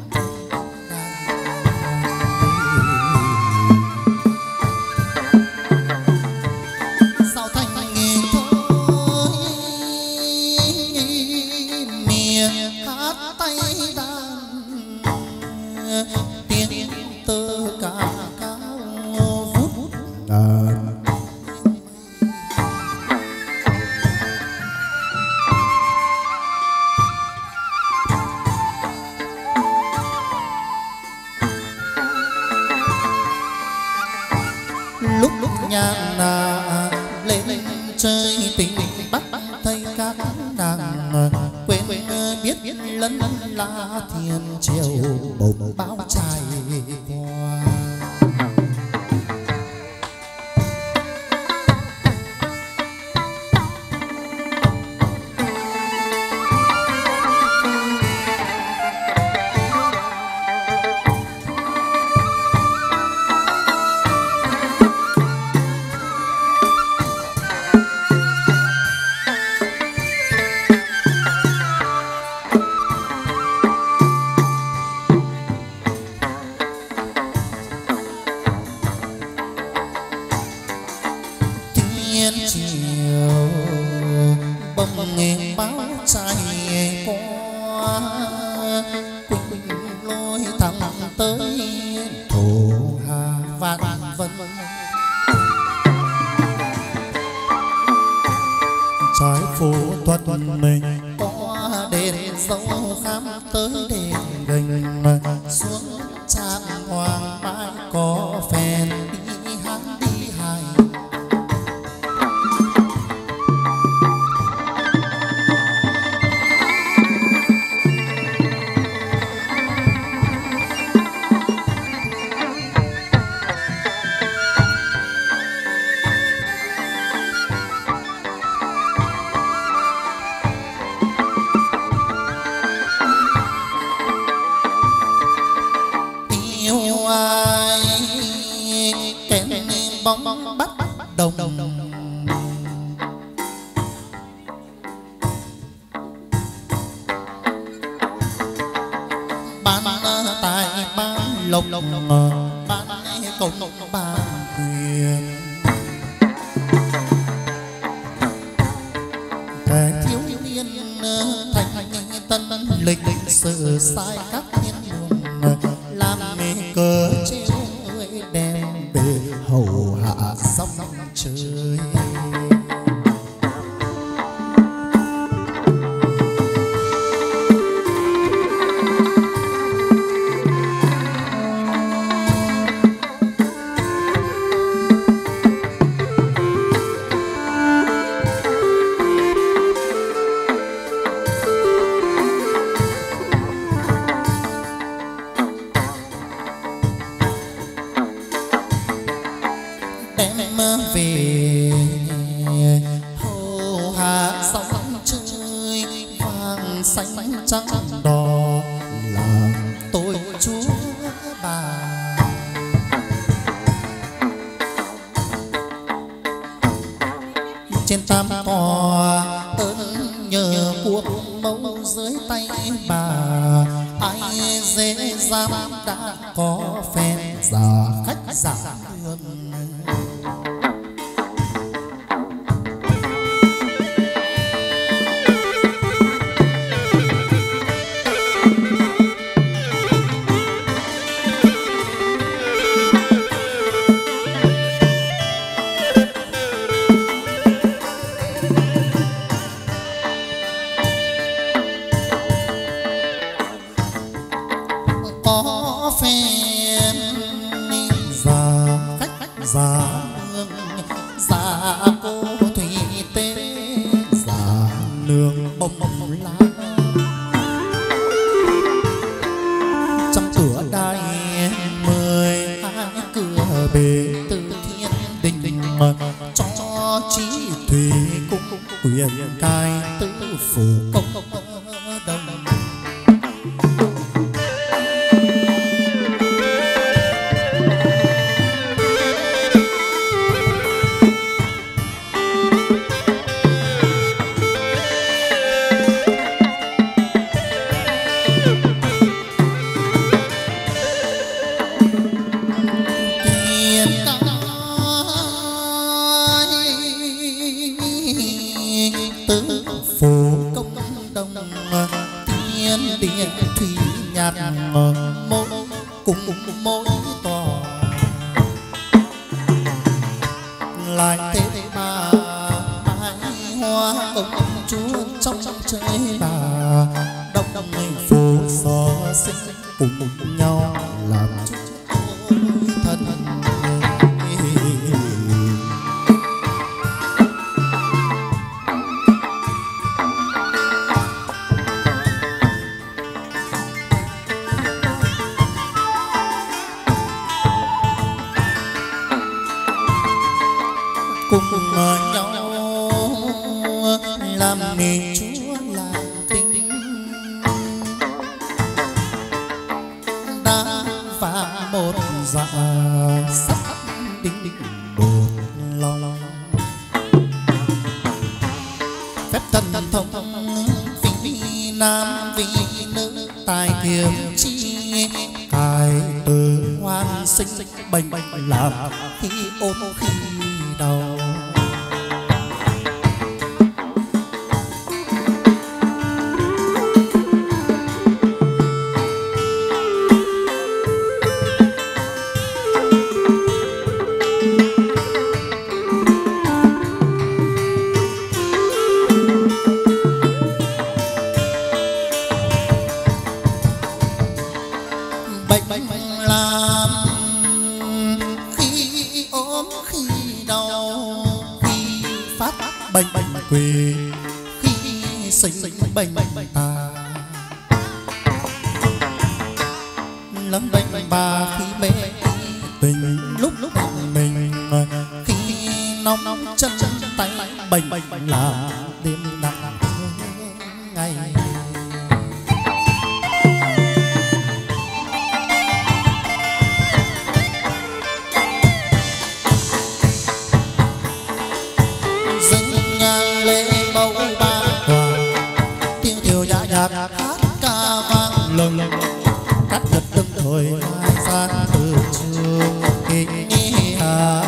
lúc lúc nhàn là lên chơi tình bắt thấy các nàng quên biết lân la thiên triều bồng bao trải qua. Chiều bông nghe báo chạy qua quỳnh lối thẳng tới thổ hà vạn vân trái phố thuật mình có đèn dấu khám tới đèn gành xuống trạm hoàng mãi có phèn đi hát đi hài. Bóng bắt đồng ban tài ban lộc ban công ban quyền kẻ thiếu niên thành tân lịch sự sai các thiên đường làm mê cờ treo đem về hầu hạ sông trời. Về hầu hạ sông chơi vàng xanh trắng đỏ làm tôi chúa bà. Trên tam tòa ơn nhờ cuộc mẫu dưới tay bà, ai dễ dám đã có phen giả khách giả hương. Có phen già khách già hương già cô thủy tế già nương bông bông lá trong cửa đài mười hai cửa bề từ thiên đình đình cho trí thủy cung quyền cai tứ phủ công đồng. Tứ phủ công đồng tiên điện thủy nhạc mỗi cùng mỗi tòa lại thế bà hai hoa công chúa trong chơi bà đông đông phố xó xinh cùng nhau làm thân. Cùng nhau làm nghề chúa làm tình đã và một dạ sắc đinh đinh bột lo lo phép thân thông vì nam vì nữ tài kiềm chi cài từ hoan sinh bệnh bệnh làm khi ôm khi đau. Bệnh bệnh làm khi ốm khi đau khi phát bệnh quỳ khi sinh bệnh tà lắm bệnh bà khi mê tình lúc lúc mình khi nóng nóng chân chân tay bệnh bệnh là đêm nặng ngày dâng ngang lễ bầu ba tiếng thiều nhã nhạc hát ca vang lừng cắt giật từng thời gian từ trường kinh hà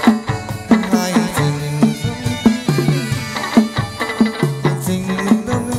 Hãy subscribe cho kênh Ghiền Mì Gõ để không bỏ lỡ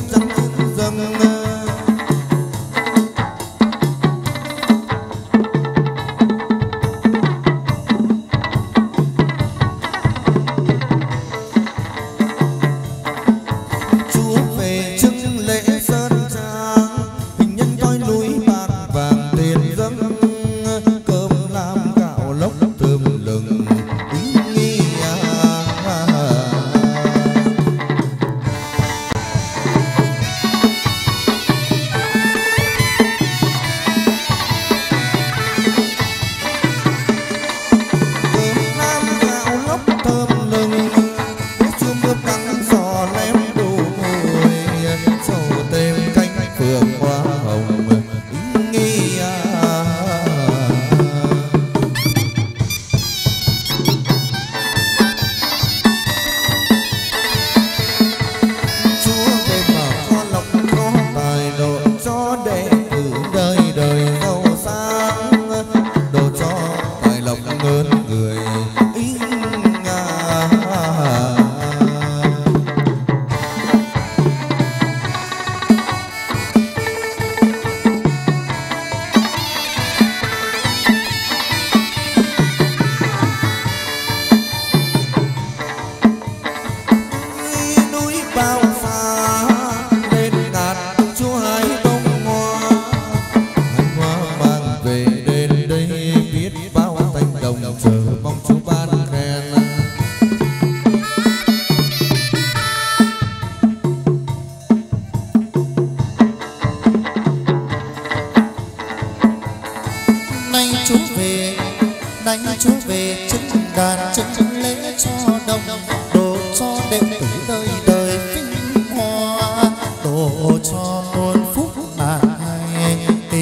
canh chúa về chân đàn chân lễ cho đồng đồ cho đệ tử đời đời vinh hoa đồ cho muôn phúc mà hay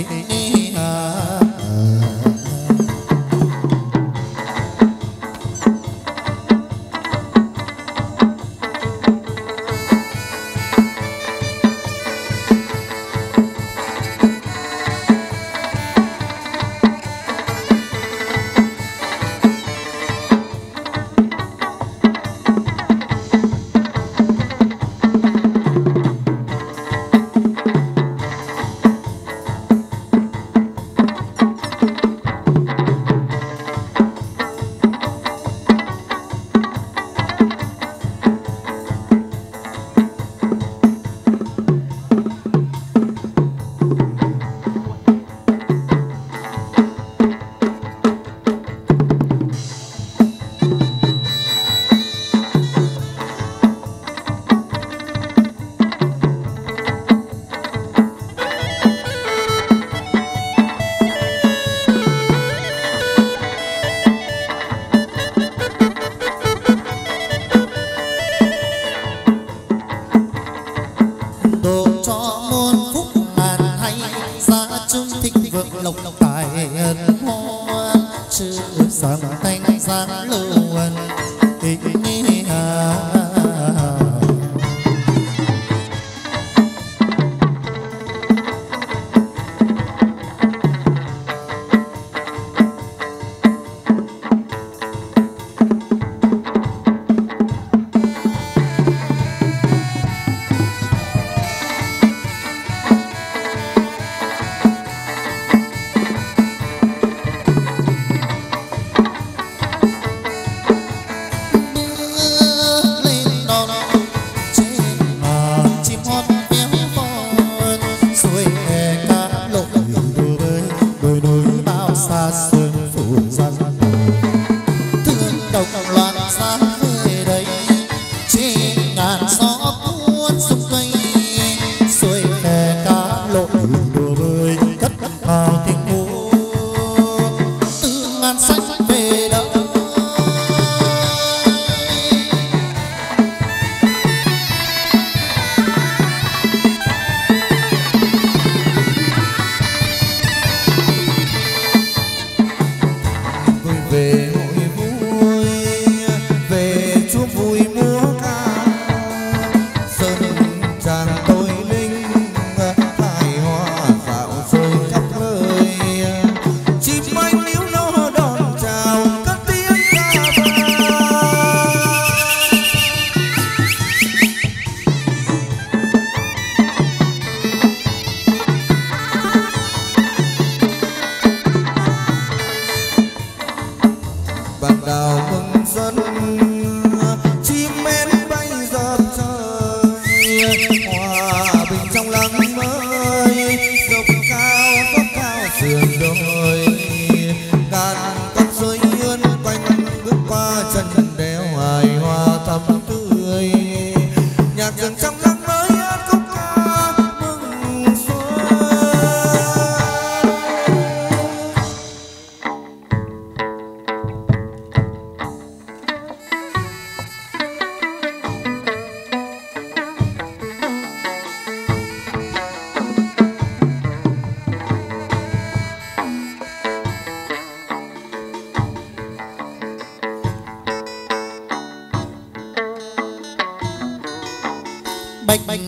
bạch bạch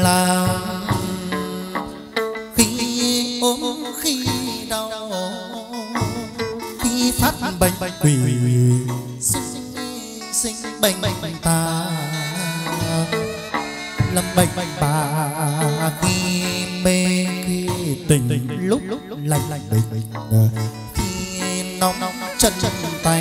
làm khi ốm khi đau khi phát bệnh quỷ sinh sinh bệnh bệnh ta lâm bệnh bà khi mê khi tình lúc lúc lạnh lạnh bình khi nóng nóng chân chân tay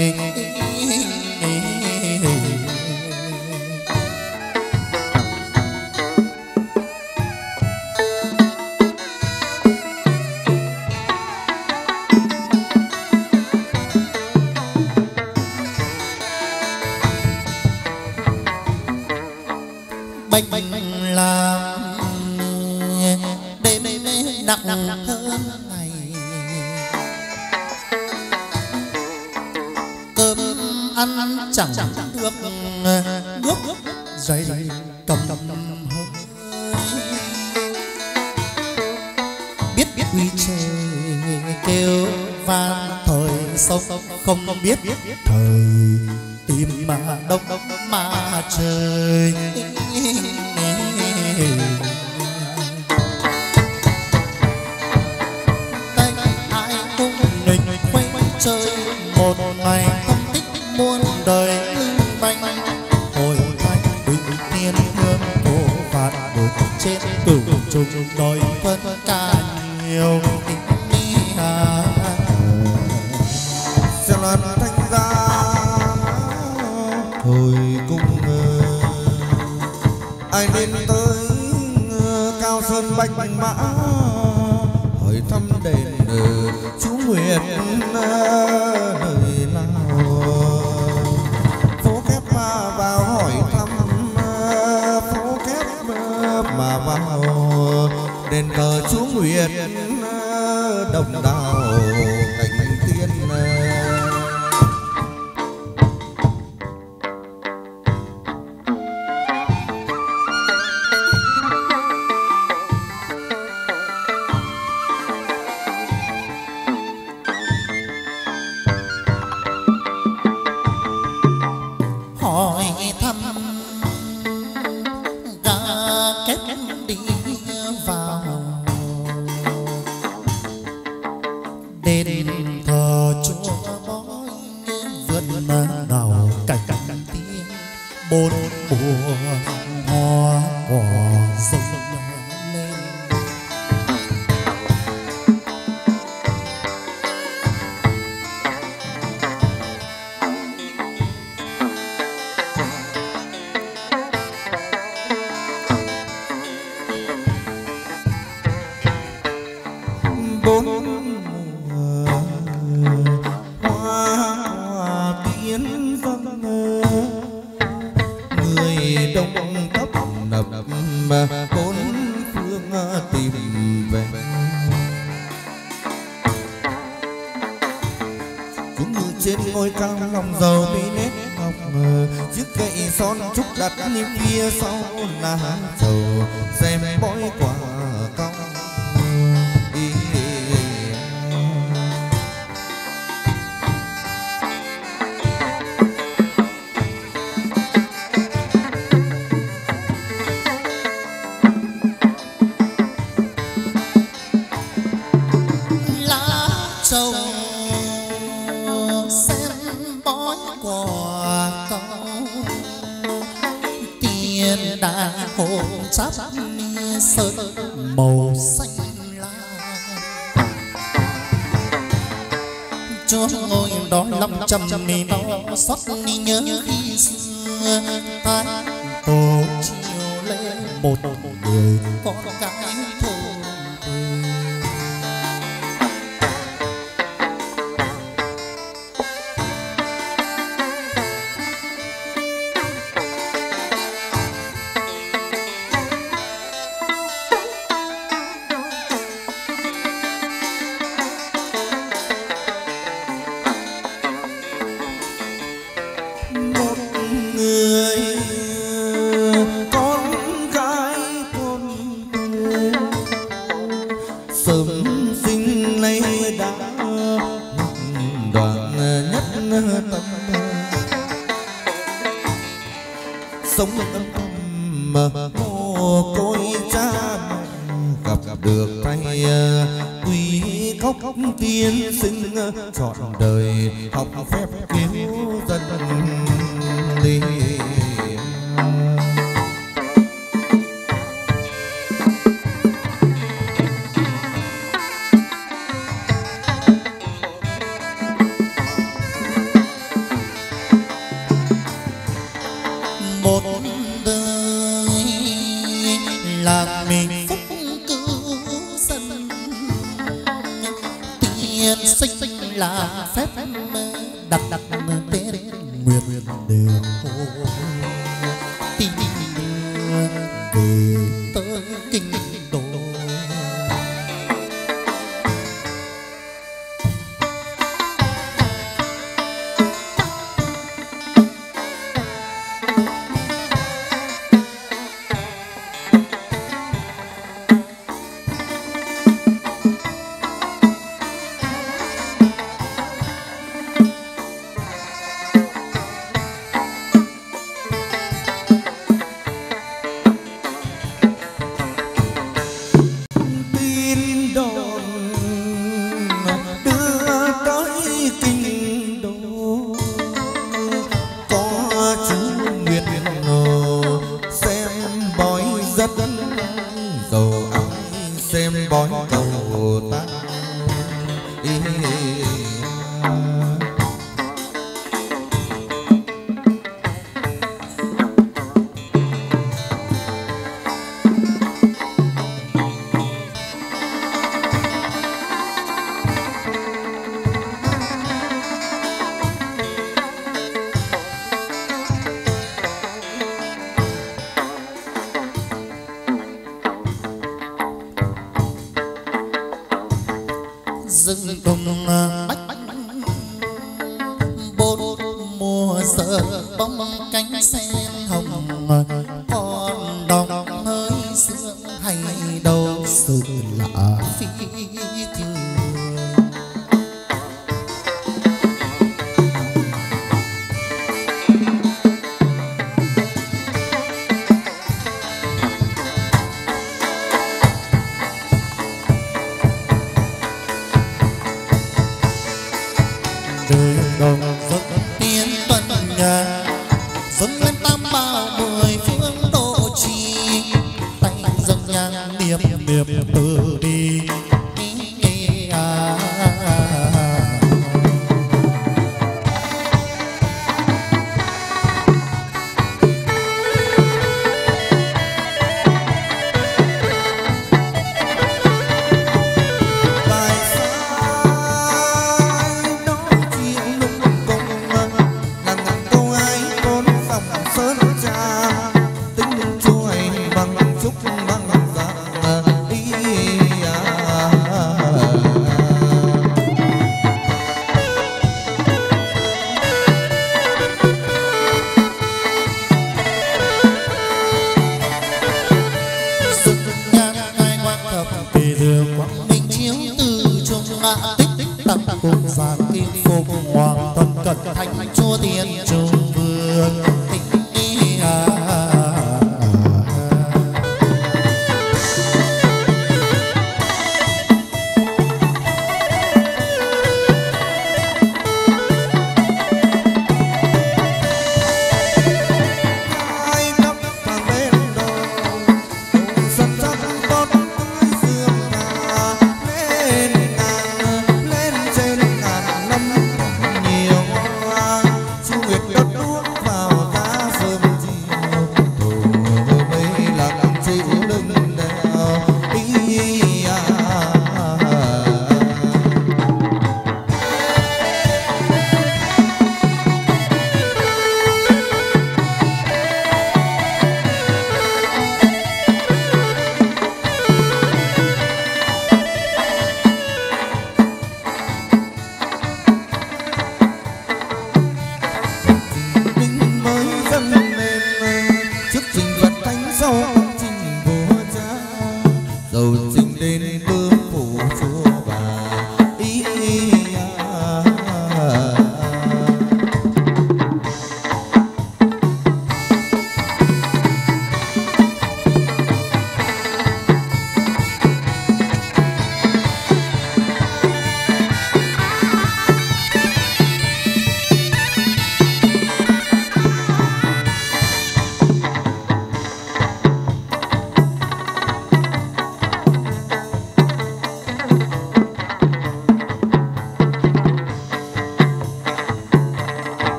bạch bạch làm đêm nặng hơn ngày ăn chẳng được nước dày cầm hơi biết biết quy trời kêu van thời sông không biết thời tìm mà đông đông mà trời tay ai cũng mình quay chơi một ngày không thích muôn đời lưng banh hồi thanh bình tiên hương cổ phạt một trên cửu trùng đòi phân ca nhiều sẽ loan thanh ra hồi cung ai đến tới cao sơn bạch mã hỏi thăm đền chú Nguyệt nơi nào phố kép mà vào hỏi thăm phố kép mà vào đền thờ chú Nguyệt đồng đào cảnh tiên hỏi thăm gà kép đi vào đền thờ chúa bói vượt đào cảnh tiên bốn mùa hoa cỏ rồng lên bốn mùa hoa hoa tiến vâng người đông tấp nập bốn phương tìm về chúng như trên ngôi cao lòng giàu bí nét ngọc chiếc gậy son trúc đặt như phía sau là dầu xem bói quả cong lá trầu xem bói quả cầu tiền đà hồn giáp sơn màu xanh lá chúa ngồi đó năm trăm ni nó xót ni nhớ khi xưa thái tổ chiều lên một người con gái thơ một người con gái con người sớm sinh nay đã đoạn nhất tâm sống âm thầm mồ côi cha gặp gặp được tay quý khóc tiên sinh trọn đời học phép cứu dân đi một đời là mình phúc cứu dân tiên sinh là phép đặt đặt tên nguyệt đều tin về tới kinh đô dầu ai xem bói cầu ta. rừng đồng bách bốn mùa giờ bóng cánh sen hồng, con đồng hơi sương hay đâu sự lạ phi thường.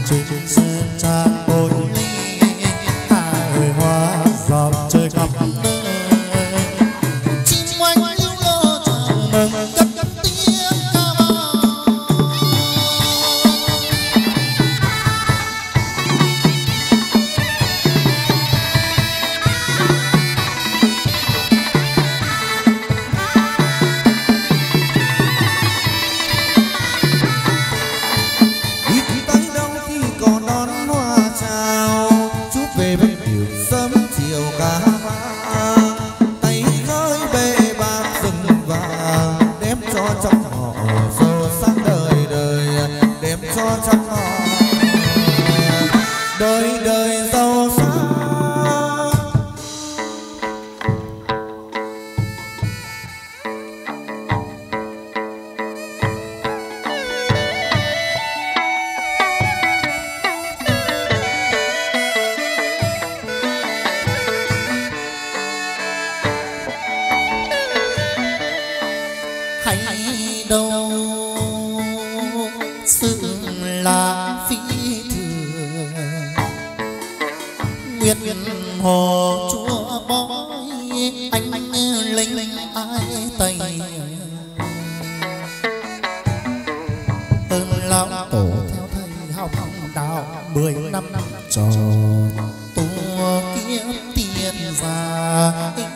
trên sơn trang bồi ly hai hoa dọc trời khắp nơi chim oanh lưu lô chào mừng cất tiếng ca vang. Đời đời giàu sang hay đâu sự là phi nguyện hồ chúa bói anh linh linh ai tây ơn lão tổ theo thầy học đạo mười năm tròn tu kiếp tiền già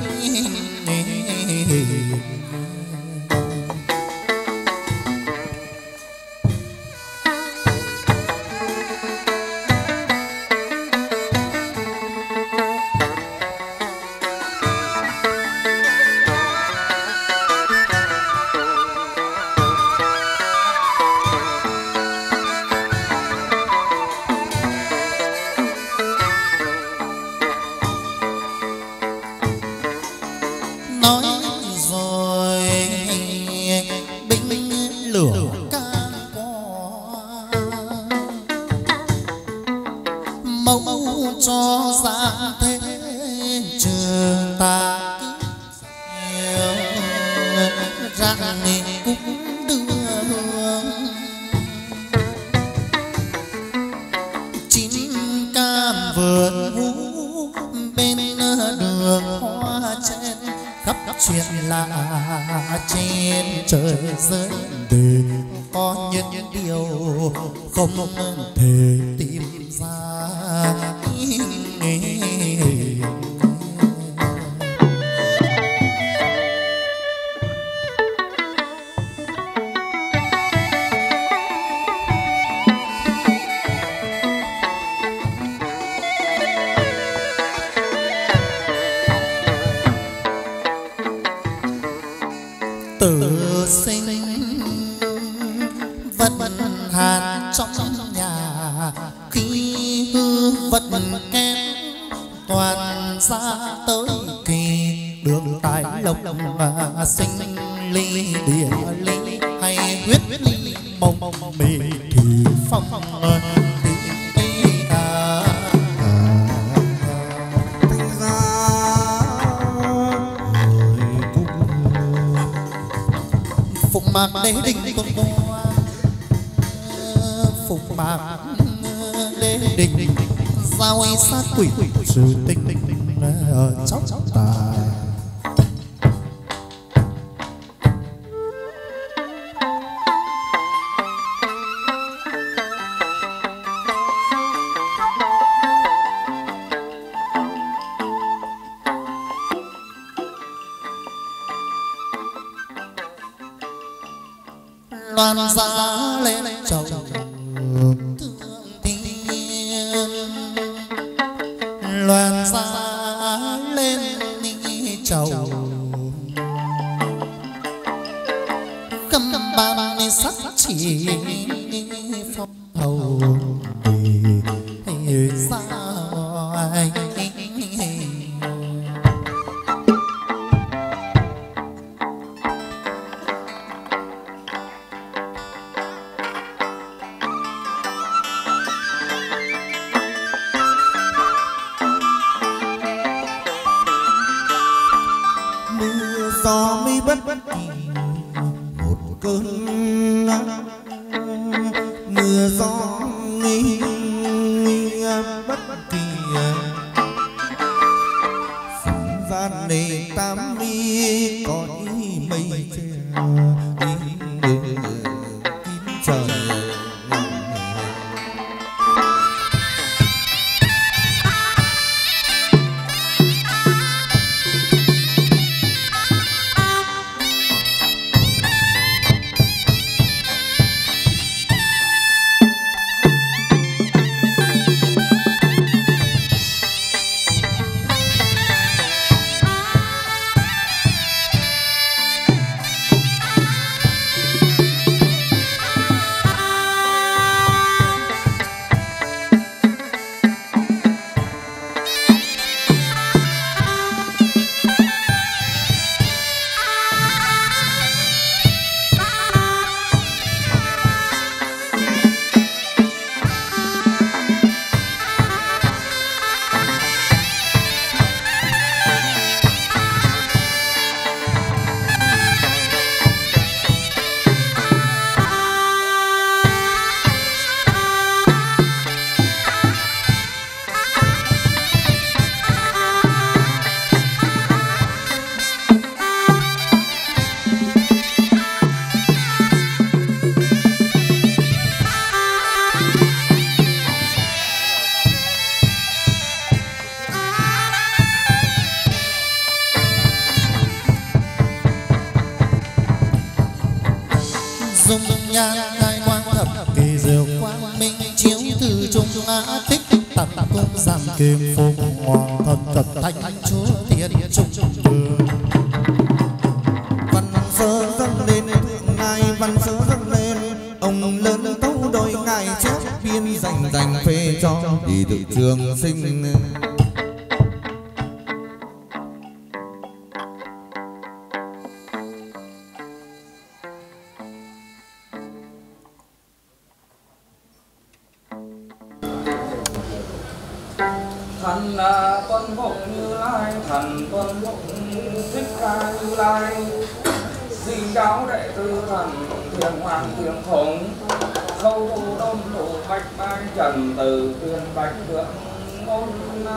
chuyện lạ trên trời dưới đời có những điều không thể tìm ra. Tử sinh vật hàn trong nhà, khi hư vật kém toàn ra tới kỳ đường tài lộc mà sinh ly địa ly hay huyết ly mong mì thì phong phục mạc đế đình công bố phục mạc đế đình giao y sát quỷ sự tình ở chóc ta. Loan giá lên chầu thương thiên, loan giá lên chầu khâm ban sắc chỉ phong hầu ra ngoài. Gió mi bất kỳ một cơn nắng, mưa gió nghi dung nhan khai quang thập kỳ diệu quang minh chiếu từ trung á tích tận cung giảm kim phục hoàng thần cật thánh chúa thiên trung đường văn sơ dâng lên ngài văn sơ dâng lên ông lớn tấu đôi ngài chép biên dành dành phê cho đi tự trường sinh. Thần tuân phụng Như Lai, thần tuân phụng Thích Ca Như Lai, di giáo đệ tử thần thiền hoàng thiền thống, khâu thủ đông thủ bạch mai trần từ tuyên bạch thượng ngôn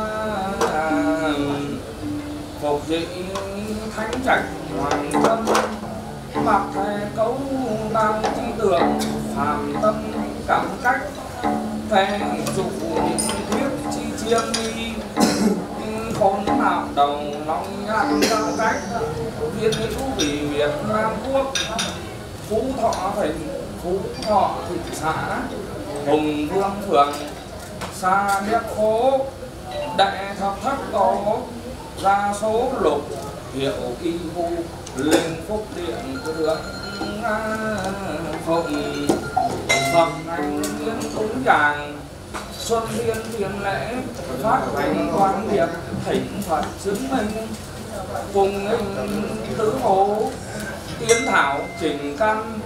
phục dị thánh trạch hoàng tâm, mặc thề cấu bao chi tưởng phàm tâm cảm cách, thề dục thuyết chi chiêm nghi khôn nào đầu long nhãn giao cách, viên hữu vì Việt Nam quốc, phú thọ thành phú thọ thị xã, hùng vương phường xa biết phố, đại thập thất tổ ra số lục hiệu y vu linh phúc điện thượng phụng phật anh liên cúng tràng xuân thiên thiên lễ phát hành quan điệp thỉnh Phật chứng minh cùng nghinh tứ hố tiến thảo trình căn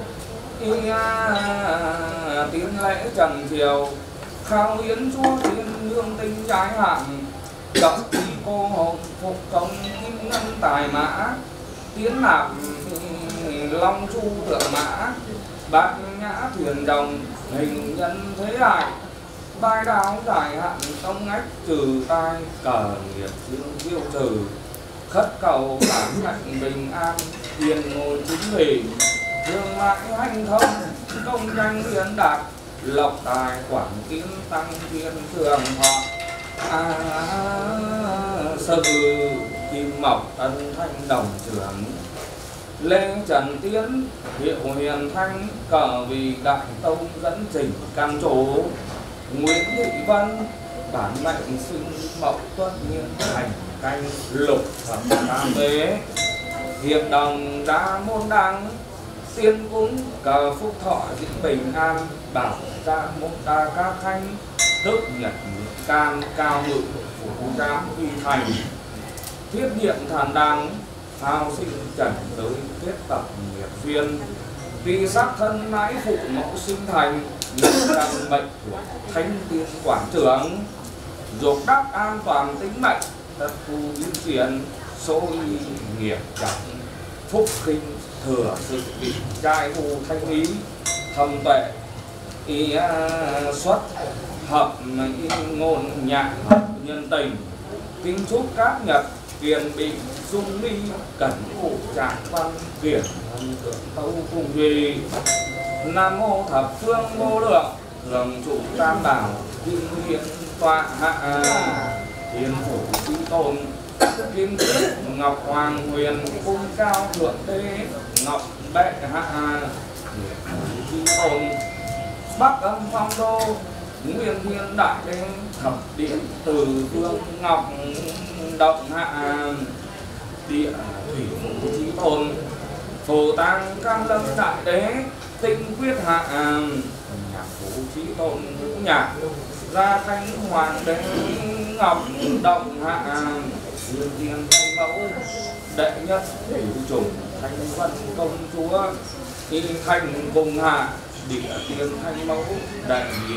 tiến lễ trần triều khao yến chúa thiên lương tinh trái hạn động đi cô hồn phục công kim ngân tài mã tiến nạp long chu thượng mã bát nhã thuyền đồng hình nhân thế đại bài đạo giải hạn công ách trừ tai cờ nghiệp dương tiêu trừ khất cầu bản hạnh bình an hiền ngồi chính vị thương mãi hành thông công danh hiến đạt lộc tài quảng kiến tăng thiên thường thọ à, sư kim mộc ân thanh đồng trưởng lê trần tiến hiệu hiền thanh cờ vì đại tông dẫn trình căn chủ Nguyễn Thị Vân bản mệnh sinh mậu tuất nhiên thành canh lục thập tam tế hiệp đồng đa môn đăng tiên cúng cờ phúc thọ dĩ bình an bảo gia môn đa ca thanh tức nhật can cao ngự phủ giám vi thành thiết điện thần đăng thao sinh trần tới thiết tập nghiệp duyên vì sắc thân mãi phụ mẫu sinh thành những căn bệnh của thánh tiên quản trưởng dục đắc an toàn tính mệnh tất thu biến chuyển sôi nghiệp trọng phúc kinh thừa sự bị trai hù thanh ý thâm tuệ ý xuất hợp ý ngôn nhạc hợp nhân tình kính chúc các nhật kiền bị dung ly cẩn phụ trạng văn kiển thân tượng tâu cùng duy nam mô thập phương vô lượng thường trụ tam bảo kim hiện tọa hạ thiên phủ chi tôn kim thiết ngọc hoàng huyền cung cao thượng đế ngọc bệ hạ chi tôn bắc âm phong đô nguyên thiên đại đế thập điện từ phương ngọc động hạ địa thủy phủ chi tôn phù tang cam lâm đại đế tinh quyết hạ nhạc phủ chí tôn ngũ nhạc gia thanh hoàng đế ngọc động hạ thiên thiên thanh mẫu đệ nhất thủy trùng thanh vân công chúa y thanh cùng hạ địa tiên thanh mẫu đệ nhị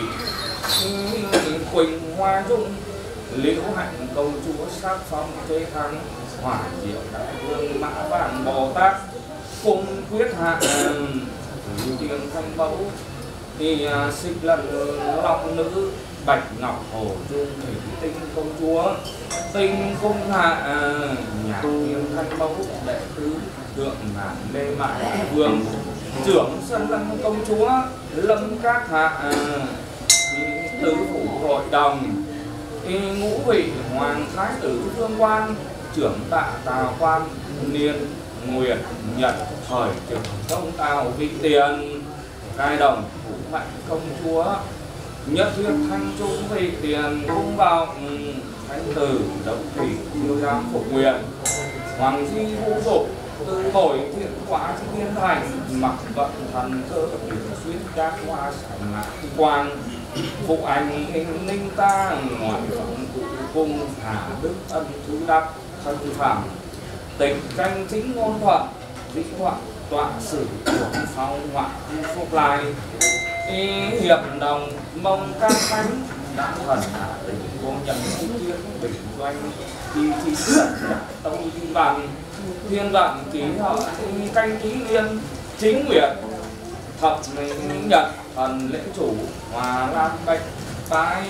quỳnh hoa dung liễu hạnh công chúa sắc phong thế thắng hỏa diệu đại vương mã vạn bồ tát cùng quyết hạ tiên thanh mẫu thì xích lần long nữ bạch ngọc hồ trung thủy tinh công chúa tinh cung hạ nhạc tiên thanh mẫu đệ tứ thượng ngàn lê mãi vương trưởng sơn lâm công chúa lâm các hạ tứ phủ hội đồng ngũ vị hoàng thái tử vương quan trưởng tạ tào quan niên nguyệt nhật thời trực công tào vị tiền cai đồng phủ mạnh công chúa, nhất thuyết thanh trung thị tiền cung vọng, thánh tử đống thủy yêu giang phục nguyện, hoàng di vũ dục từ nổi thiện quả thiên thành, mặc vận thần cơ biển xuyên các hoa sảnh ngã quang, phụ anh hình ninh ta ngoại phóng cụ cung hạ đức ân thứ đắc thân phạm, tịch canh chính ngôn thuận vĩ thoại tọa sử của sau ngoại phúc lai, ý hiệp đồng mông ca thánh đã thần hạ tình vô nhận chi tiết bình doanh kỳ chi tuyệt tông di văn thiên vận ký hợi canh ký liên chính nguyện thập minh nhật thần lễ chủ hòa lan bạch phái.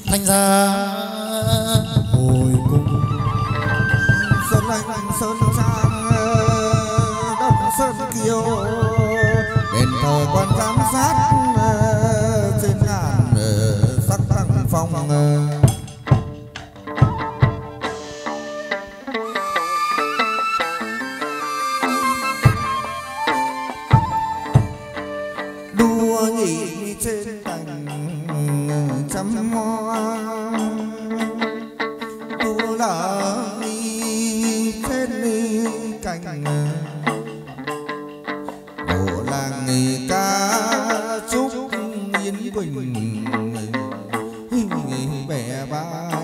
thành ra hồi cung. Sơn lạnh sơn trang đông sơn kiều, đền thờ quan giám sát trên ngàn sắc thăng phong. Đua nhị trên cành trăm hoa, đua là trên cành bộ làng ca chúc yên quỳnh bẻ vai.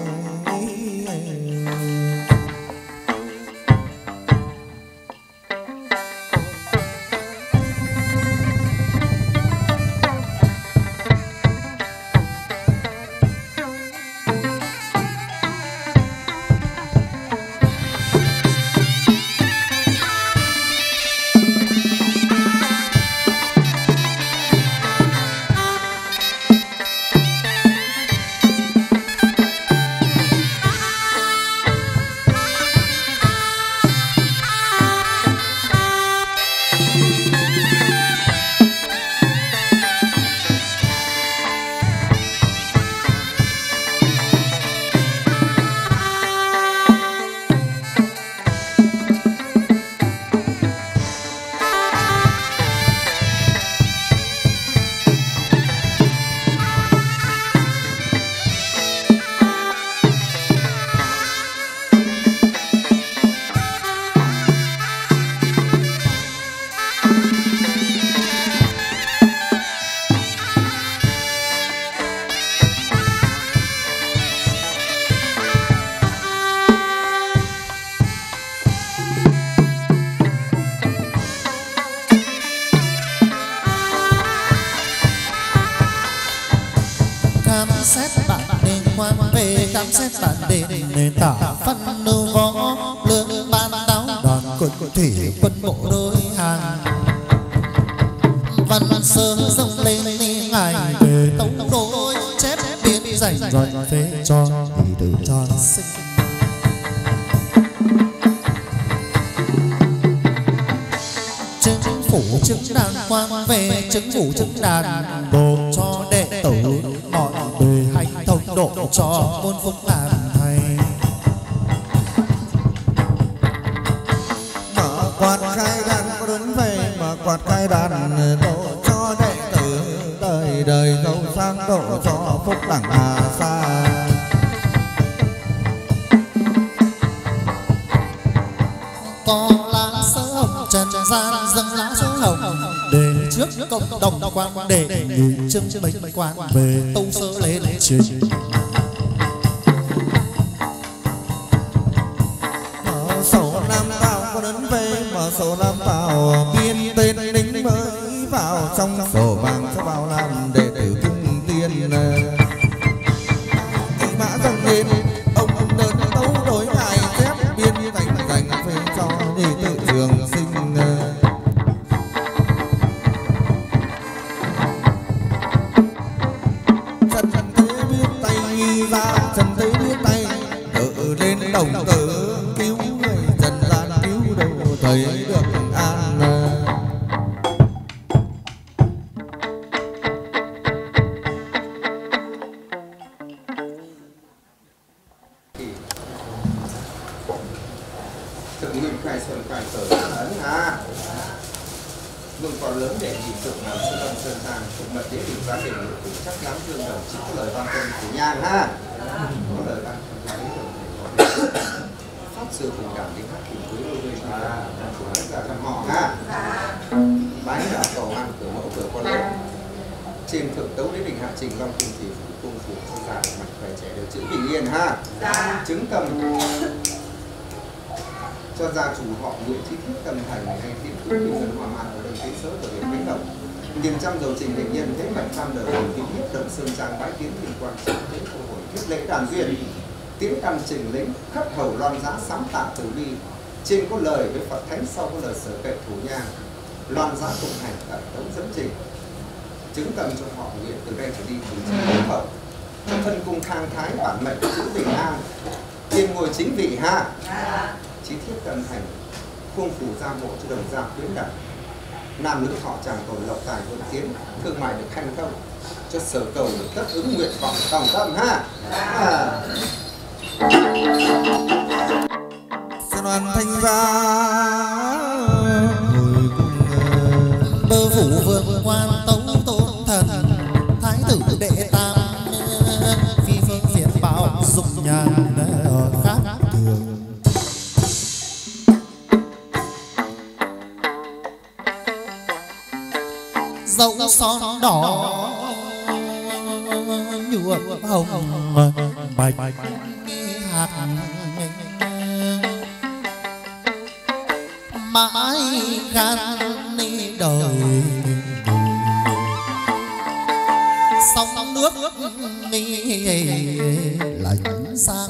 khám xét bản đề nền tảng phân nưu võ lương ban đáo đoàn quân thủy quân bộ đôi hàng văn sơ dâng lên ngày về tống đôi chép biên dành rồi phê cho thì tự cho sinh chứng phủ chứng đàn quang về chứng phủ chứng đàn độ cho đệ tử mọi đời hành thông độ cho môn phúc an thầy mở quạt khai đàn có đến về mở quạt khai đàn độ cho đệ tử đời đời giàu sang độ cho phúc đẳng hà xa có lá sơ hồng trần gian dâng lá sơ hồng để trước cộng đồng quan để người trưng binh quan về tâu sơ lên truyền mở sổ nam vào có đến về mở sổ nam vào biên tên lính mới vào trong sổ vàng cho vào làm đệ tử cung tiên thị mã dâng lên ông đơn tấu đối ngài chép biên thành dành phê cho đi tự trường sinh trần thế biết tay ra trần thế biết tay tự lên đồng tử cứu người trần gian cứu đâu thấy được an thực nguyên khai xuân khai sở ấn à vương còn lớn để nhìn tượng làm sư lâm sơn thang phục mật đế đình gia đình cũng chắc lắm thương đồng chỉ có lời văn công của nhang ha có lời văn pháp sư tình cảm đến hát cùng cưới đôi bên của tất cả trăm họ ha bái đã cầu ăn cửa mẫu cửa con lớn trên thượng tấu đế đình hạ trình long cung thì cung phủ cho già mặt khỏe trẻ đều chữ bình yên ha chứng cầm cho gia chủ họ Nguyễn Chí Thiết Tâm Thành hay Tiến Phước Kim Ngân Hòa Mạn ở đồng tiến sớ của huyện Vĩnh Đồng tiền trăm dầu trình định nhân thế mạch tham đời hồn tín hiếp đồng sơn trang bái tiến thiên quan trọng thế cơ hội thiết lễ đàn duyên tiến căn trình lĩnh khất hầu loan giá sám tạ tử bi trên có lời với Phật thánh sau có lời sở kệ thủ nhang loan giá tụng hành tận tấu dẫn trình chứng tâm cho họ Nguyễn từ đây trở đi từ chín hậu thân cung khang thái bản mệnh chữ vị an, tiên ngồi chính vị ha. Chí thiết tân thành, khuôn phủ gia mộ cho đồng gia quyến đặt. Nam nữ họ chàng cầu lộc tài vượng tiến, thương mại được hanh thông, cho sở cầu được tất ứng nguyện vọng tòng tâm ha. À. Đoàn thanh gia hồi cùng bơ phủ vương quan tấu tôn thần thái tử đệ tam phi phương diện bảo dùng nhàn ở khác thường. Dấu son đỏ nhuộm hồng bạch hạt mãi gan đi đời sông nước lạnh sang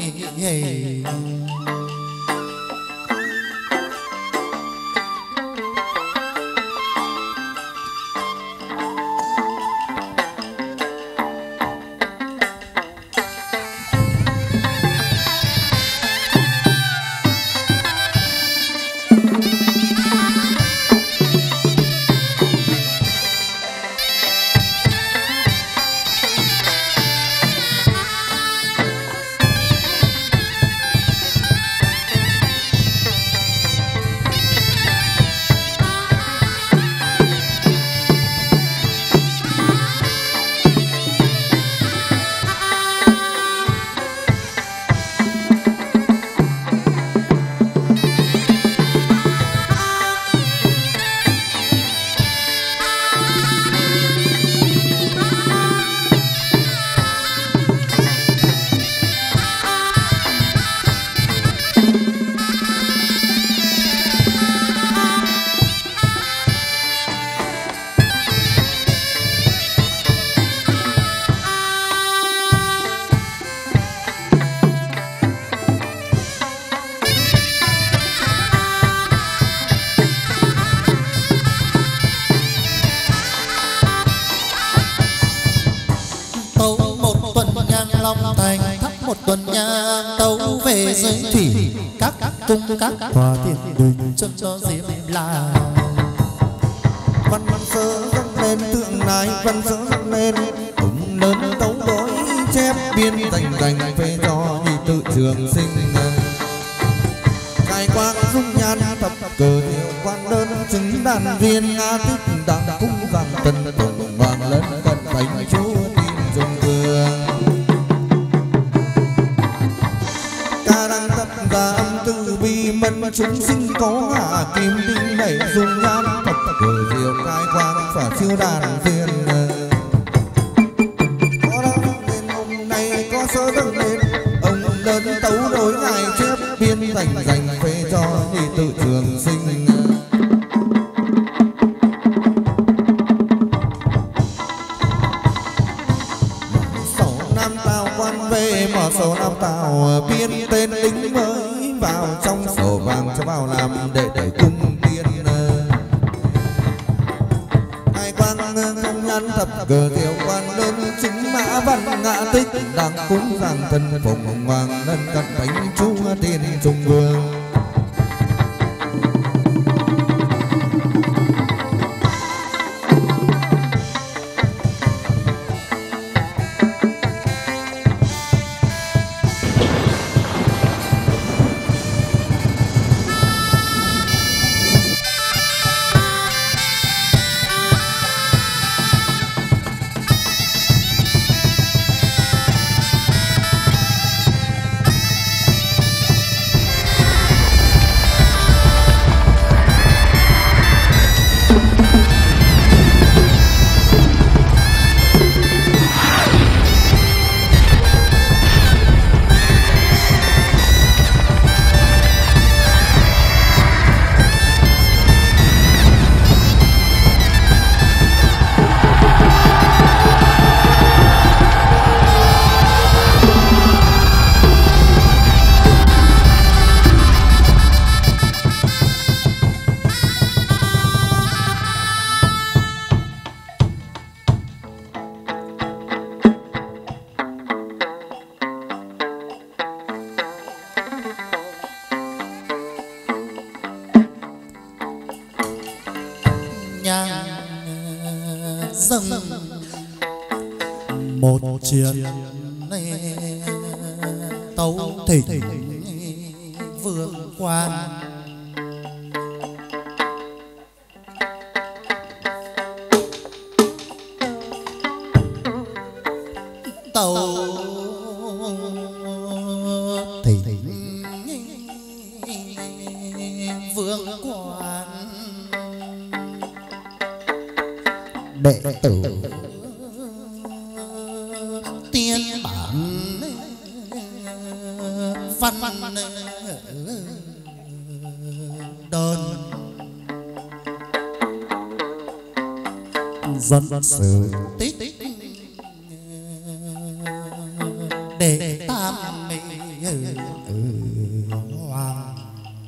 các hòa thiên đình cho cho diễm là văn sơ dâng lên tượng nai văn sơ dâng lên ông lớn tấu đối chép biên dành dành phê cho nhị tự trường sinh cai quang dung nhan thập cờ hiệu quan đơn chứng đàn viên nga tích đặng cung vàng tân tùng vàng lớn cận bánh chúa tin dùng vương ca đăng thập gia âm từ bi mân chúng sinh có hạ kim tinh đẩy dung nhan thập cờ diệu cai quang và chiêu đàn viên có đăng lên hôm nay có sơ dâng lên ông lớn tấu đối ngài chép biên dành dành phê cho nhị tự trường sinh sổ nam tào quan về mở sổ nam tào biên tên lính mới vào trong sổ vàng cho vào làm đệ để cung tiên hai quan không nhăn thập cờ diệu quan đơn chính mã văn ngã tích đang cúng rằng thân phụng hoàng lân cận bánh chúa tiên trung vương một chuyện tấu thỉnh vương quan. Tấu thỉnh vương quan, đệ tử tiên bản văn đơn dân sự tích để tam hoàng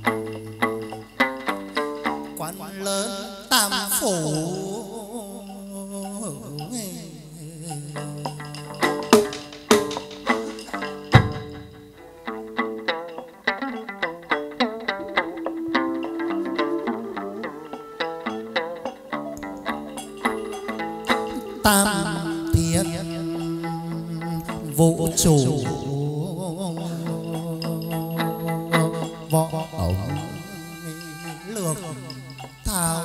quan lớn tam phủ. Tam thiên vũ trụ võ ổng lược thao,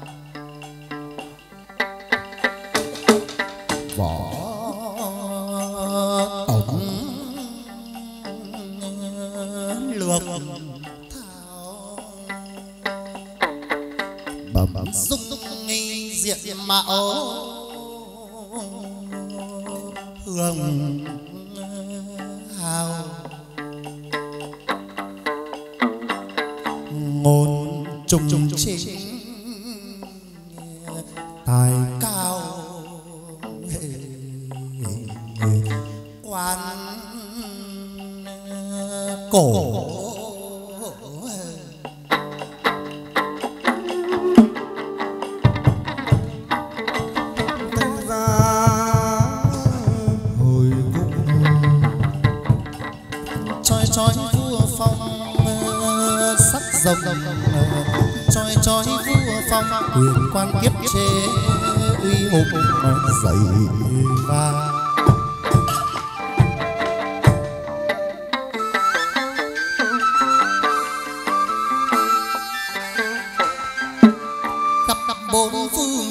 võ ổng lược thao, bẩm dung diện mạo hương hào, ngôn trung chính tài cao, quan cổ rồng, choi choi vua phong quyền quan kiếp chế uy hùng dậy và khắp khắp bốn phương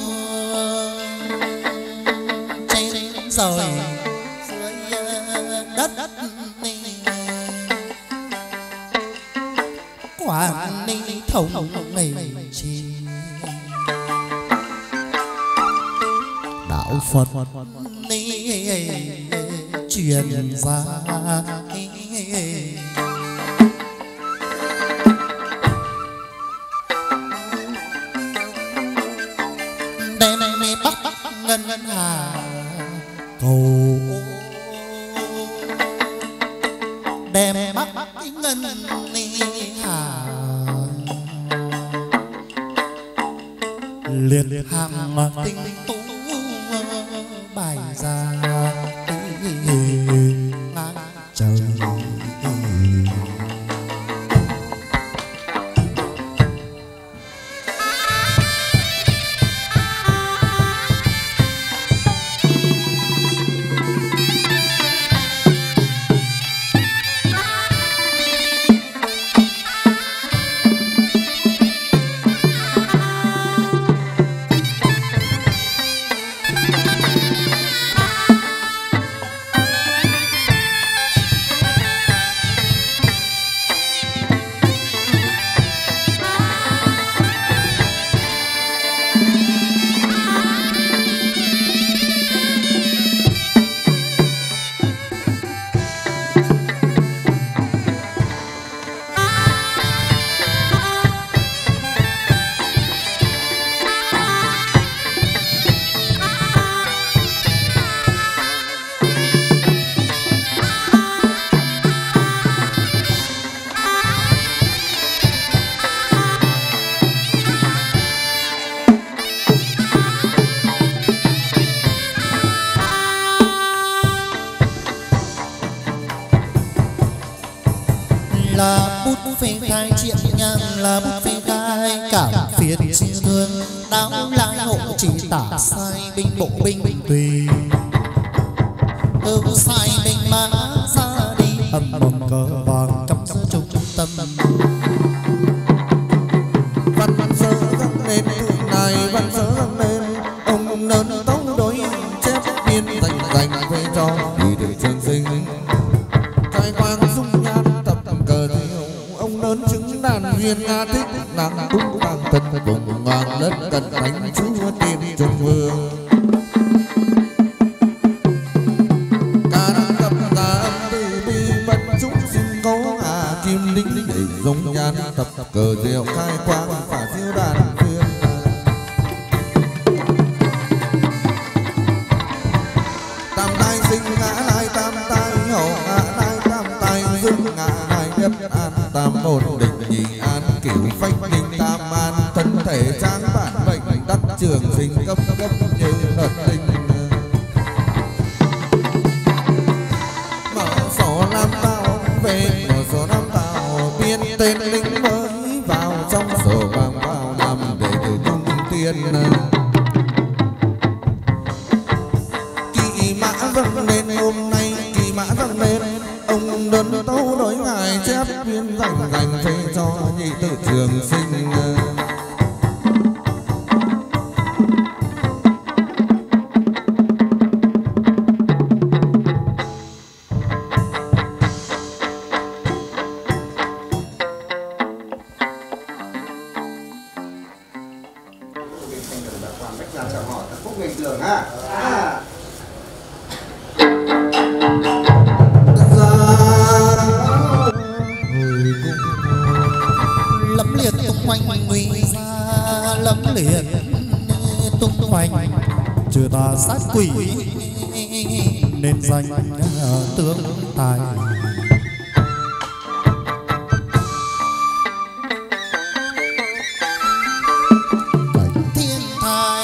trên trời dưới đất quản ni thống ngày chi đạo Phật ni truyền ra đây này này bắc ngân ngân hà cầu đem bắc ngân ni hà liệt hàng tinh tú bài ra ngang trời. Là bút phê khai chuyện nhang, là bút phê khai cảm phiền sinh thương, đáo lai hộ chỉ tả sai binh bộ binh tùy ưu sai binh mã ra đi ầm ầm cờ vàng trong trung tâm. Văn văn sơ dâng lên này văn sơ dâng lên ông lớn tấu đối chép biên dành dành về cho đi để trường sinh khai quang dung nhan tập cờ thiêu ông lớn chứng đàn viên nga thích nàng cũng đang thân vùng hoàng đất cần thánh chúa tiên trung vương ca đang tập ca âm từ bi bất chúng xin có à kim đinh để dung nhan tập cờ thiêu khai quang và diêu đàn viên tam tai sinh ngã lai tam tai hổ ngã lai tam tai dương ngã lai nhất an tam ổn định nhị an cửu phách ninh tam an thân thể tráng bản bệnh đắc trường sinh cấp cấp như luật tinh mở sổ nam tao về mở sổ nam tao biên tên lính mới vào trong sổ vàng vào nằm để từ trung tiên kỳ mã vâng lên hôm nay kỳ mã vâng lên ông đơn tấu đối ngài chép viên dành dành phê cho nhị tự trường sinh lẫm liệt tung hoành nguy ra lẫm liệt tung hoành trừ tà sát quỷ nên danh tướng tài thiên thai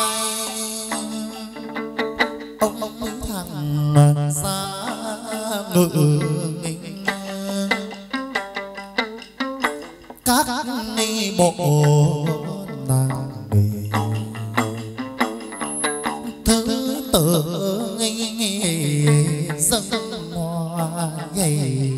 ông ông thằng ra ngự các bộ nàng đề thứ tự dâng hoa nhảy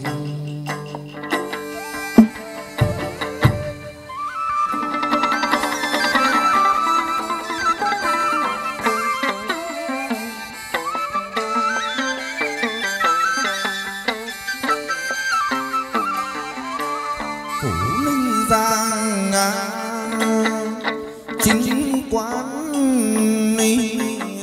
giang chính quán ni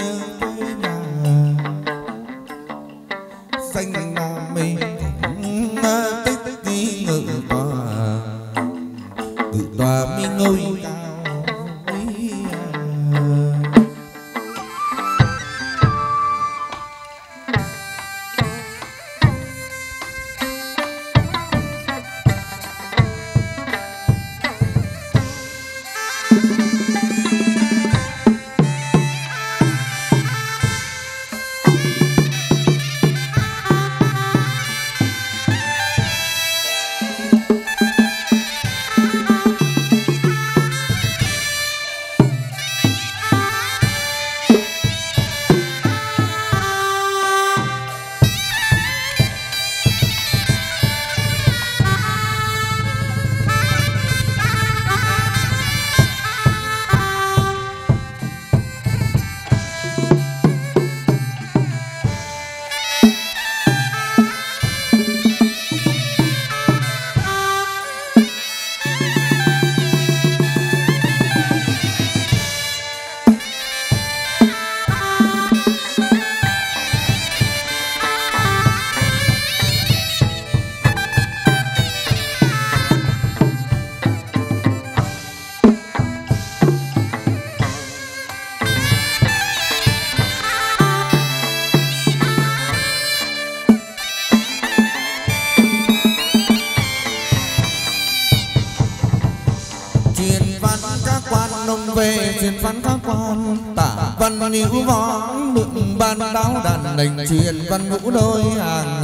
danh nam mi tích đi ngự tòa ngự tòa mi ngôi về truyền văn các quan tả văn hữu võ mượn ban đáo đàn đành truyền văn vũ đôi hàng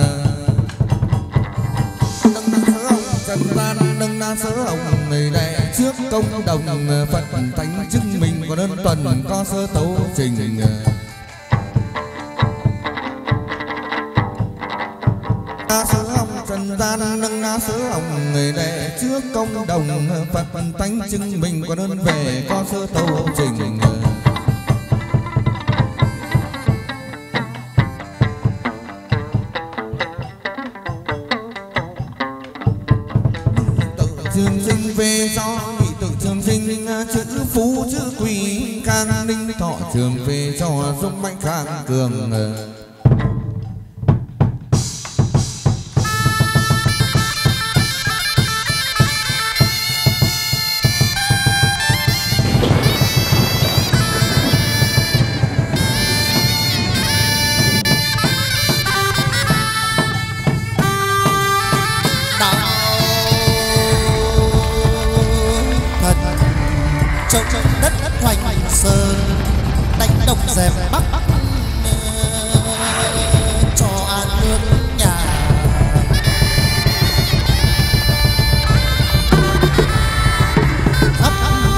nâng na sớ ông trần gian nâng na sớ ông người đệ trước công đồng phật thánh chứng minh có đơn tuần có sơ tấu trình sứ ông trần gian nâng na sứ ông người đệ trước công đồng Phật tánh chứng minh có đơn về có sơ tấu trình. Trường sinh về do bị tự trường sinh chữ phú chữ quý can ninh thọ trường về cho giúp mạnh khang cường. Dẹp bắc cho an nước nhà khắp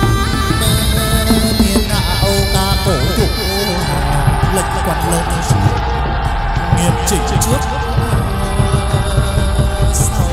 miền Âu ca cổ thục lệnh quạt lông nghiêm chỉnh trước sau.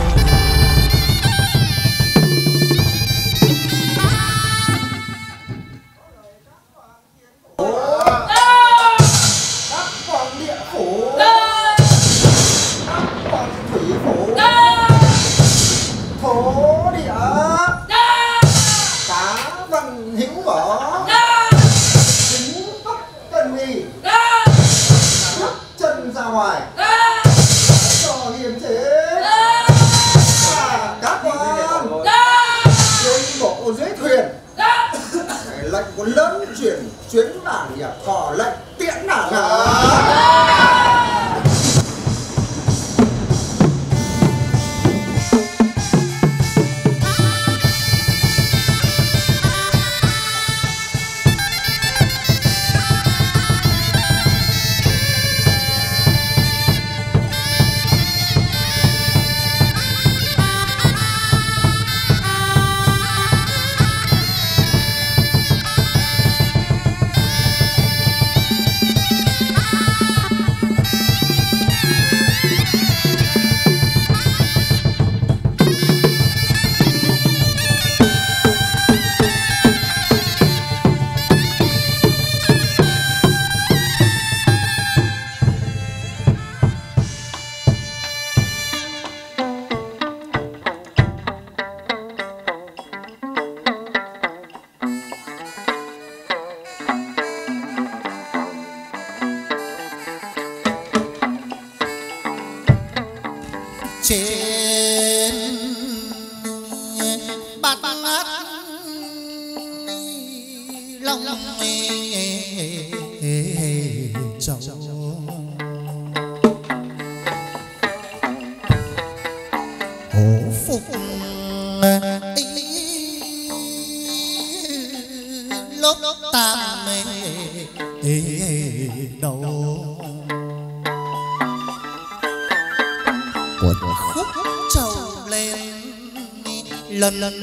Lần lần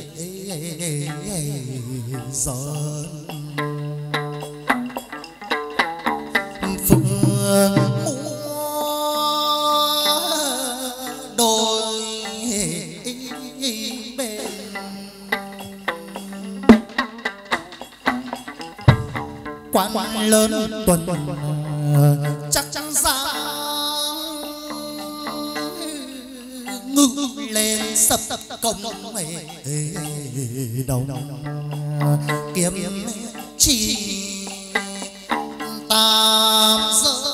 giỡn phương đôi bên quán lớn tuần chắc chắn ra ngư lên sập công đầu kiếm chỉ tam giới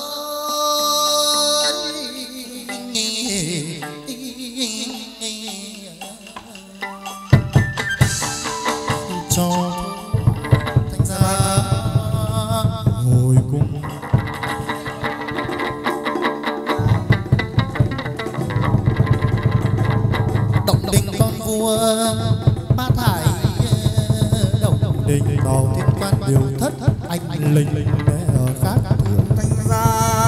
cho thành ra hồi cung động đình con vua ba thải động đình cầu thiên quan điều thất anh linh ở khác thường thành ra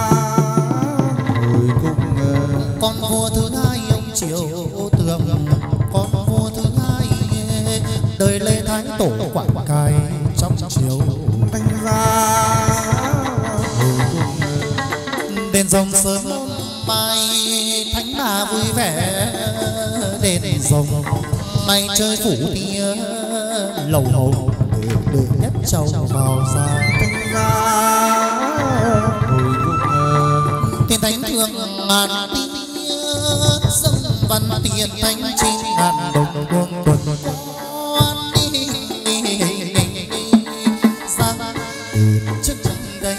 hồi cung con vua thứ hai ông triều tường con vua thứ hai đời lê thái tổ quảng cai trong triều thành ra hồi cung đền rồng sớm mai thanh ta vui vẻ đền rồng nay chơi phủ tia lầu hầu để để nhất châu vào ra thiên thánh thương ngàn tia dâng văn tiền thánh chính ngàn đồng quân quân quan đi ra trước đây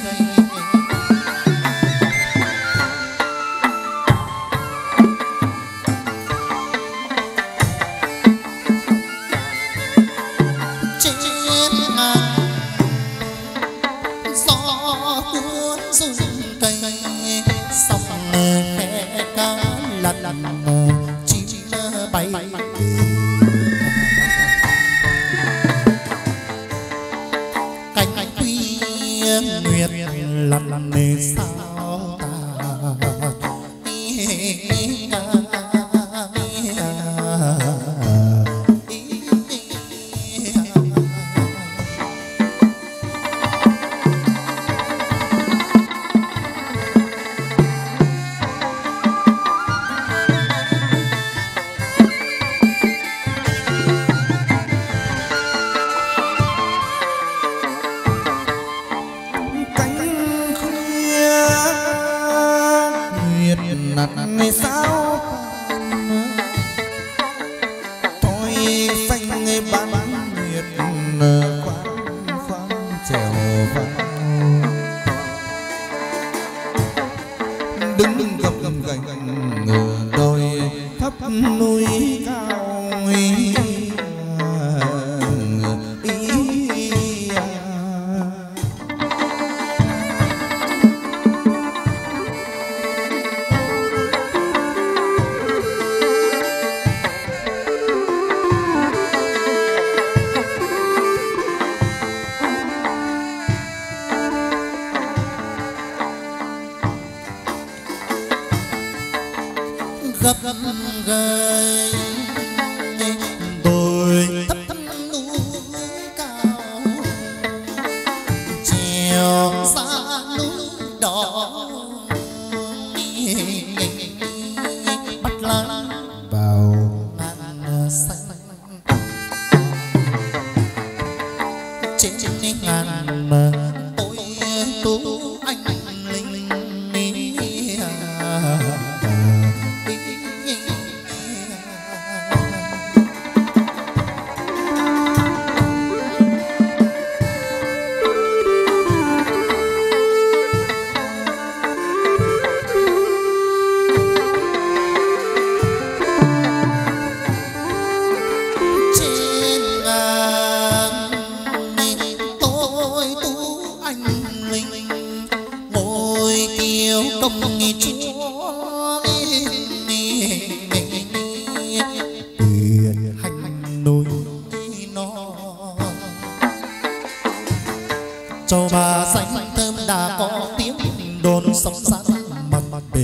cho bà xanh thơm đã có tiếng đồn sóng sát mặt bể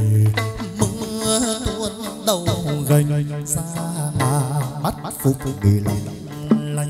mưa tuôn đầu gành ra mắt phục bị lạnh lạnh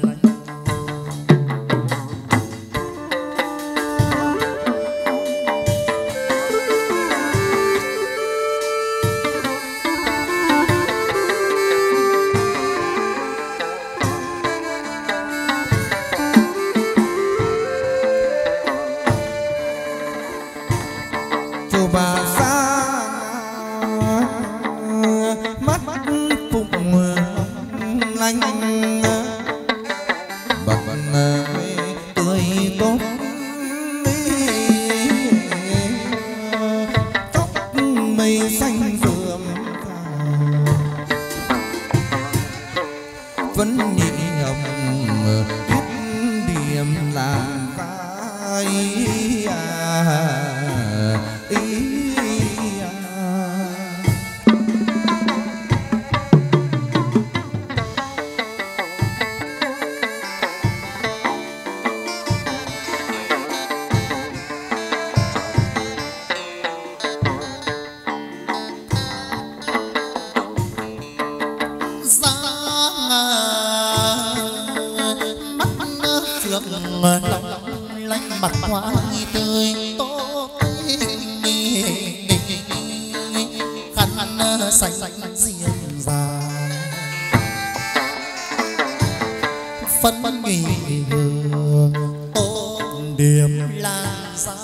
xanh riêng ra phân nghỉ hương ôm điểm lan ra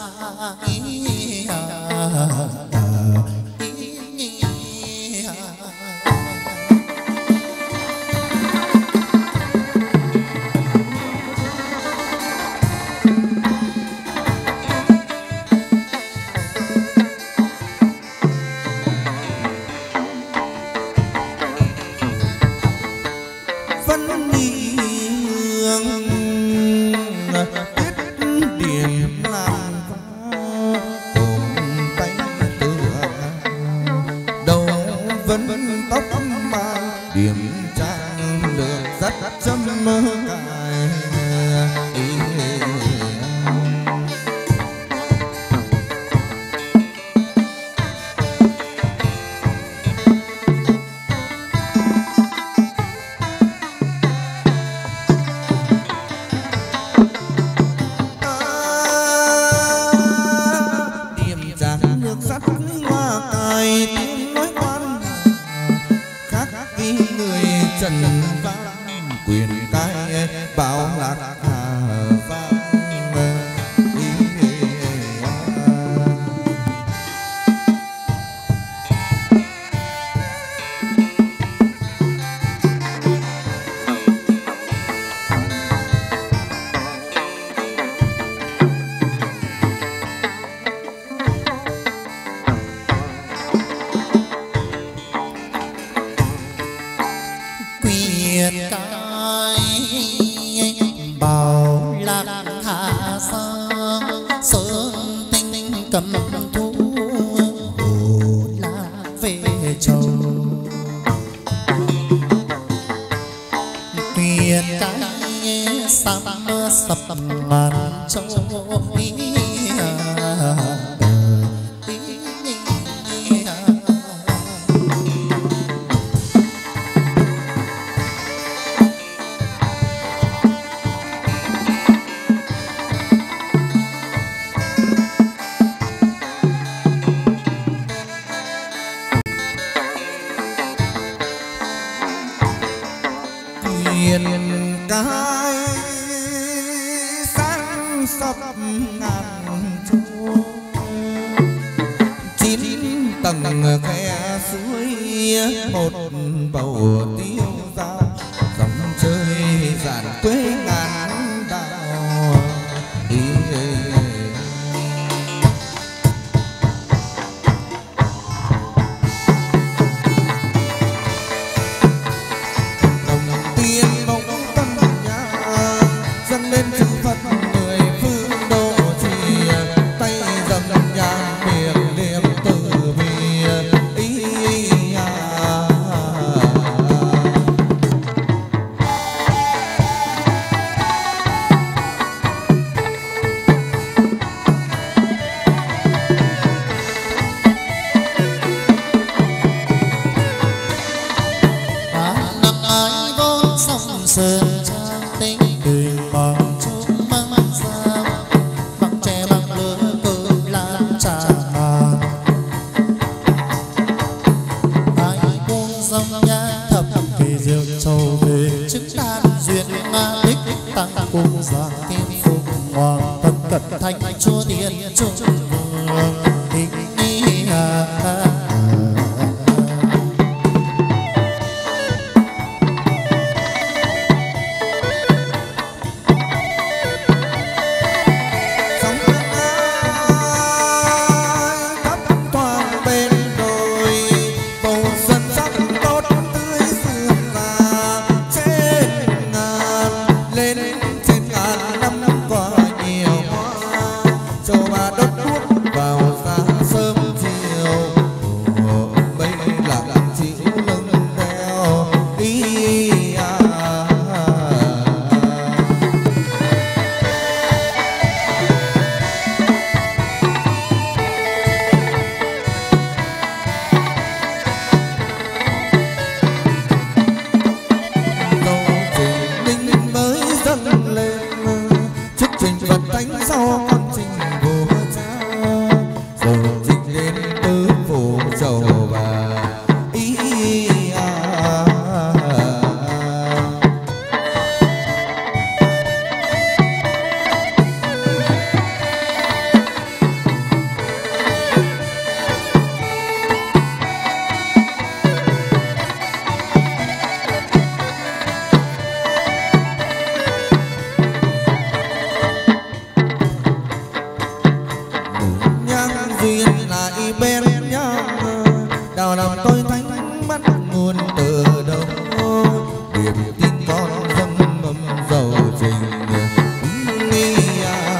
duyên lại bên nhau, đào làm tôi thánh bắt nguồn từ đâu, điềm tin con dâng mầm dầu trình nghi à.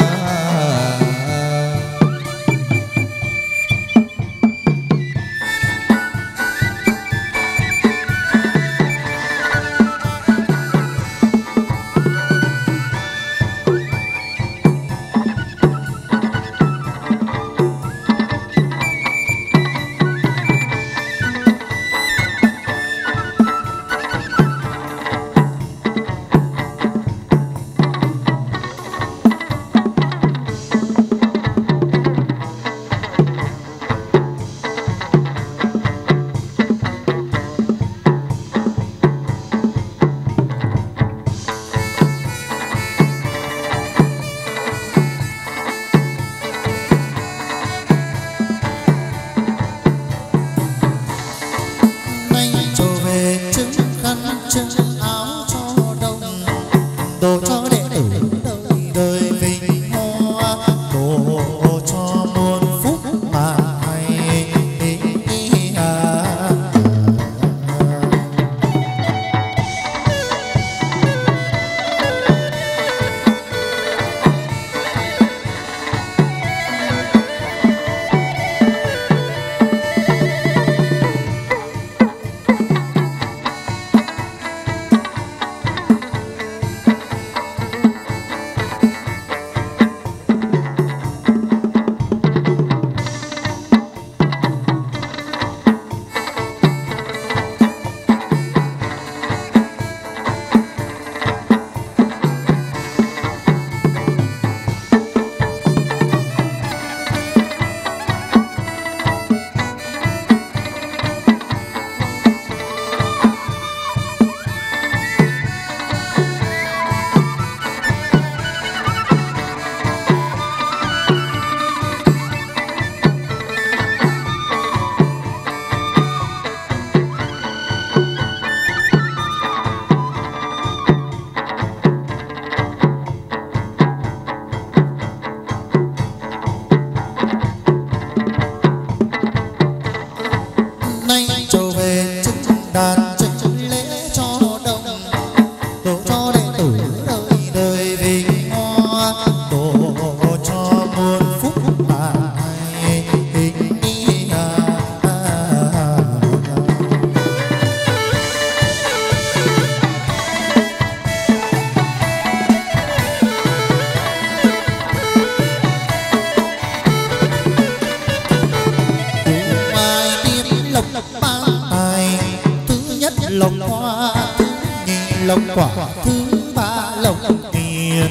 lộc quả, thứ ba lộc tiền,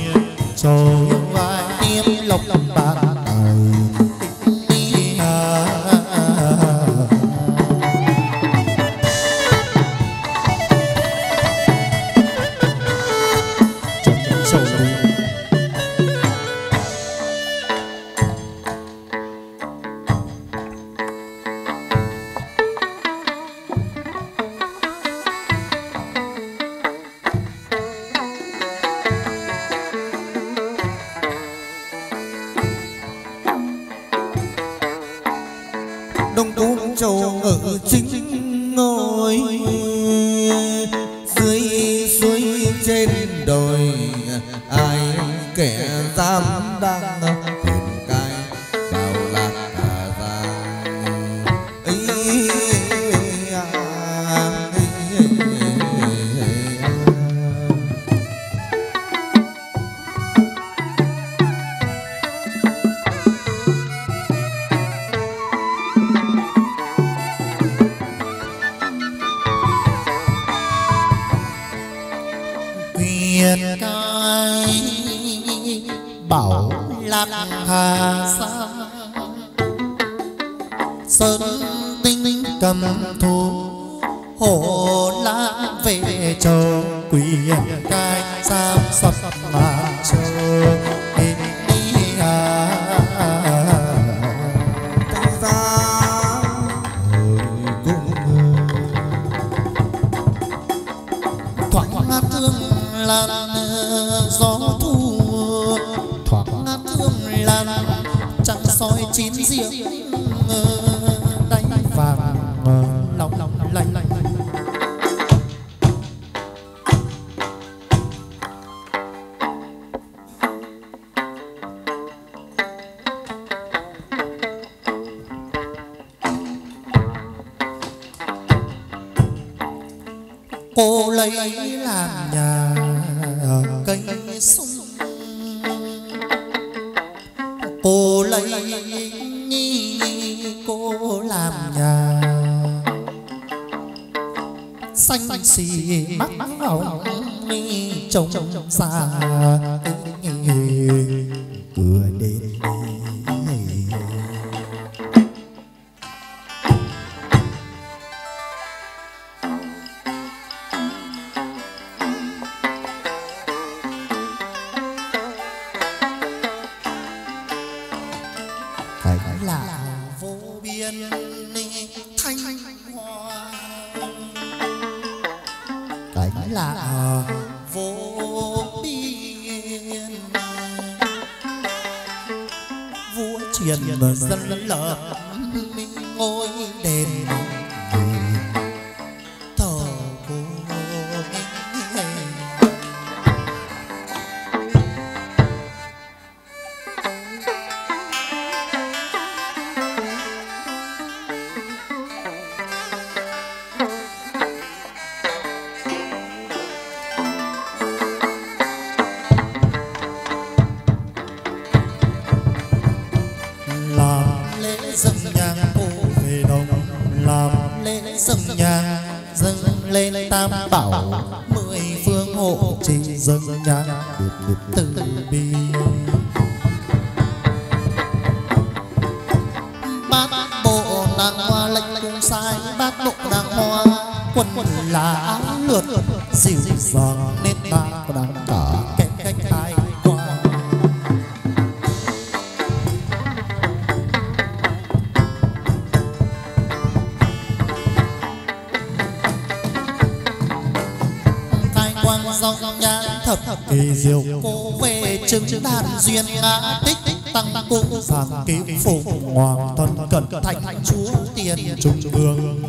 rồi vai tiếp lộc bạc tài. Đông Cung Châu ở chính ngôi, dưới suối trên đồi, ai kẻ dám đang huyền cai bao lạc cả giang ấy à, ấy, huyền cai bảo lạc hà sa, sơn tinh cầm thú hổ la về châu, quyền cai sam sập mà châu đi đi à. Tây ra cũng thoáng thương lan gió thu, thoáng thương lan trăng soi chín giếng đáy vàng long long lanh lanh. Cô lấy làm nhà cây sung, cô lấy cô làm nhà xanh xì mắt hồng trông xa cửa đến. Dân lợn ngôi đền thờ cô. Bảo mười phương hộ trì dâng nhang từ bi. Bát bộ nàng hoa lệnh cung sai, bát bộ nàng hoa quần là áo lượt dịu dàng nên ta đang cả cách cách hai qua. Dòng nhang thật kỳ diệu, cô về chứng đàn duyên ngã tích tăng cung vàng kim phụng hoàng thân cận thành chúa tiền trung ương.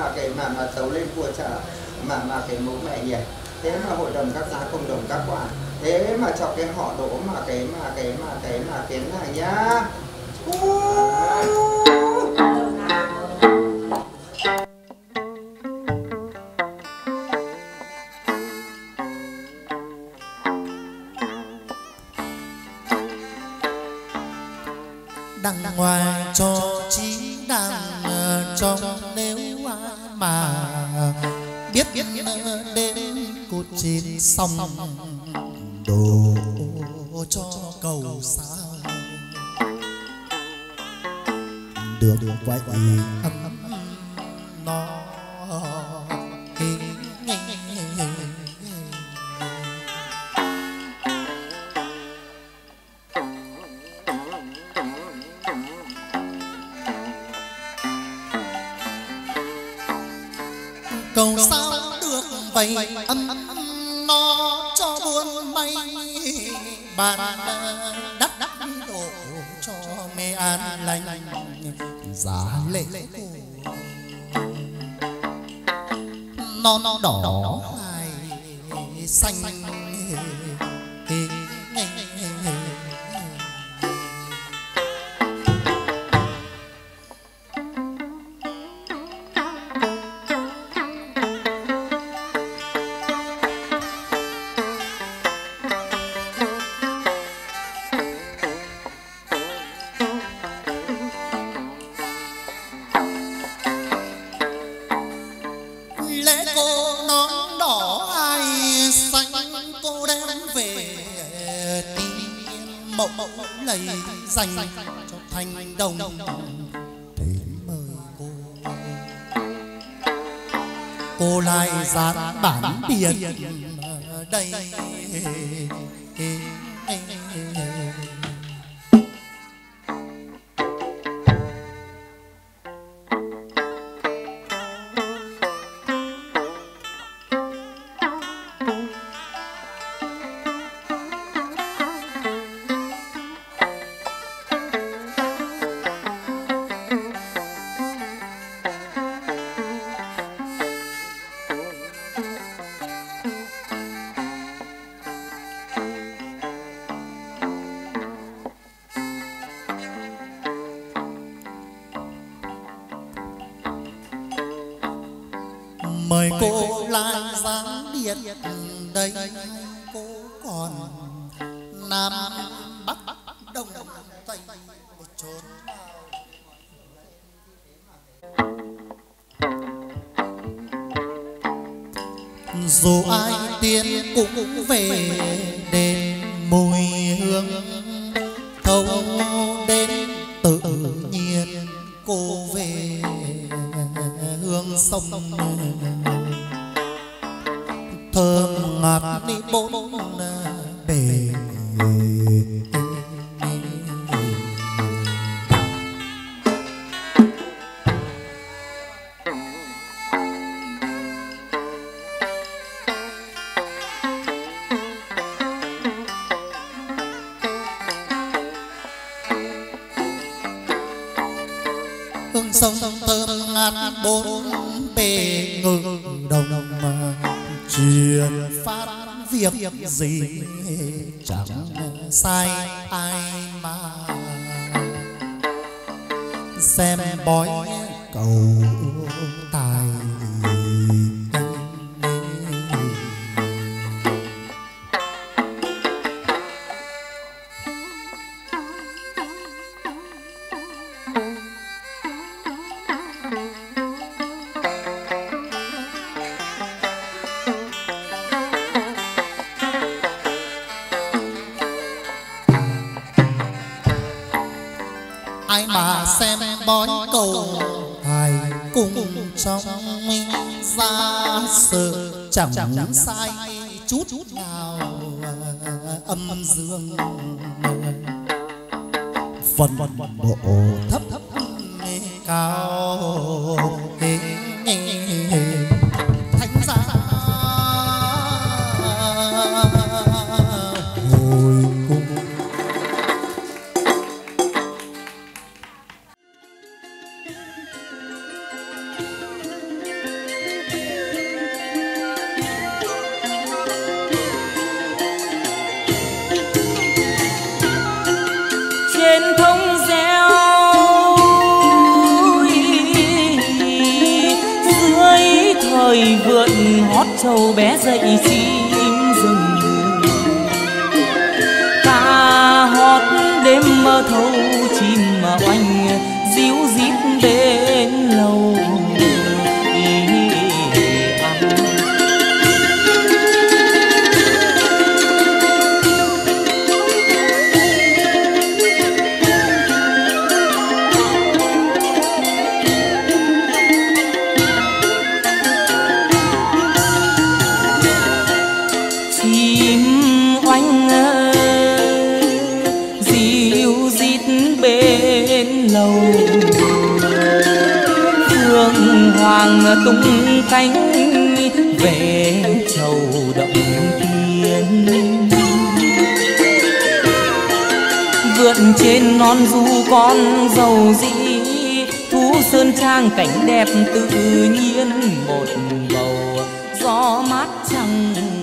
Mà mà cái mẫu mẹ nhỉ, thế mà hội đồng các giá không đồng các quả Thế mà cho cái họ đỗ mà cái mà cái mà cái mà cái này nhá. Đằng ngoài cho chí đằng trong nếu ai mà biết đến cô chín xong đồ cho cầu sao được quay âm nó cầu sao được vậy âm nó cho buôn may bàn đắt đắt đổ cho mê an lành giá lệ nó nó đỏ hai xanh dành cho thành đồng thế mời cô cô lại dán bản biển ở đây mời cô lại dáng điện đây cô còn nam bắc đông tây trốn dù ai tiên cũng về đền mùi hương thâu đến tự nhiên cô về hương sông thơm ngát đi bốn bể hương sông thơm ngát bốn bể ngừng đồng mà chuyện phát việc gì chẳng sai ai mà xem bói cầu tài ai mà xem bói cầu tài cùng trong ra sự chẳng sai chút nào âm dương phần bộ thấp thấp cao thánh giá hồi cung. vượn hót trâu bé dậy chim rừng, ca hót đêm mơ thâu chim mà oanh díu dít bên lầu. Phương hoàng tung cánh về châu động thiên, vượn trên non du con dầu dĩ, thú sơn trang cảnh đẹp tự nhiên một bầu gió mát trăng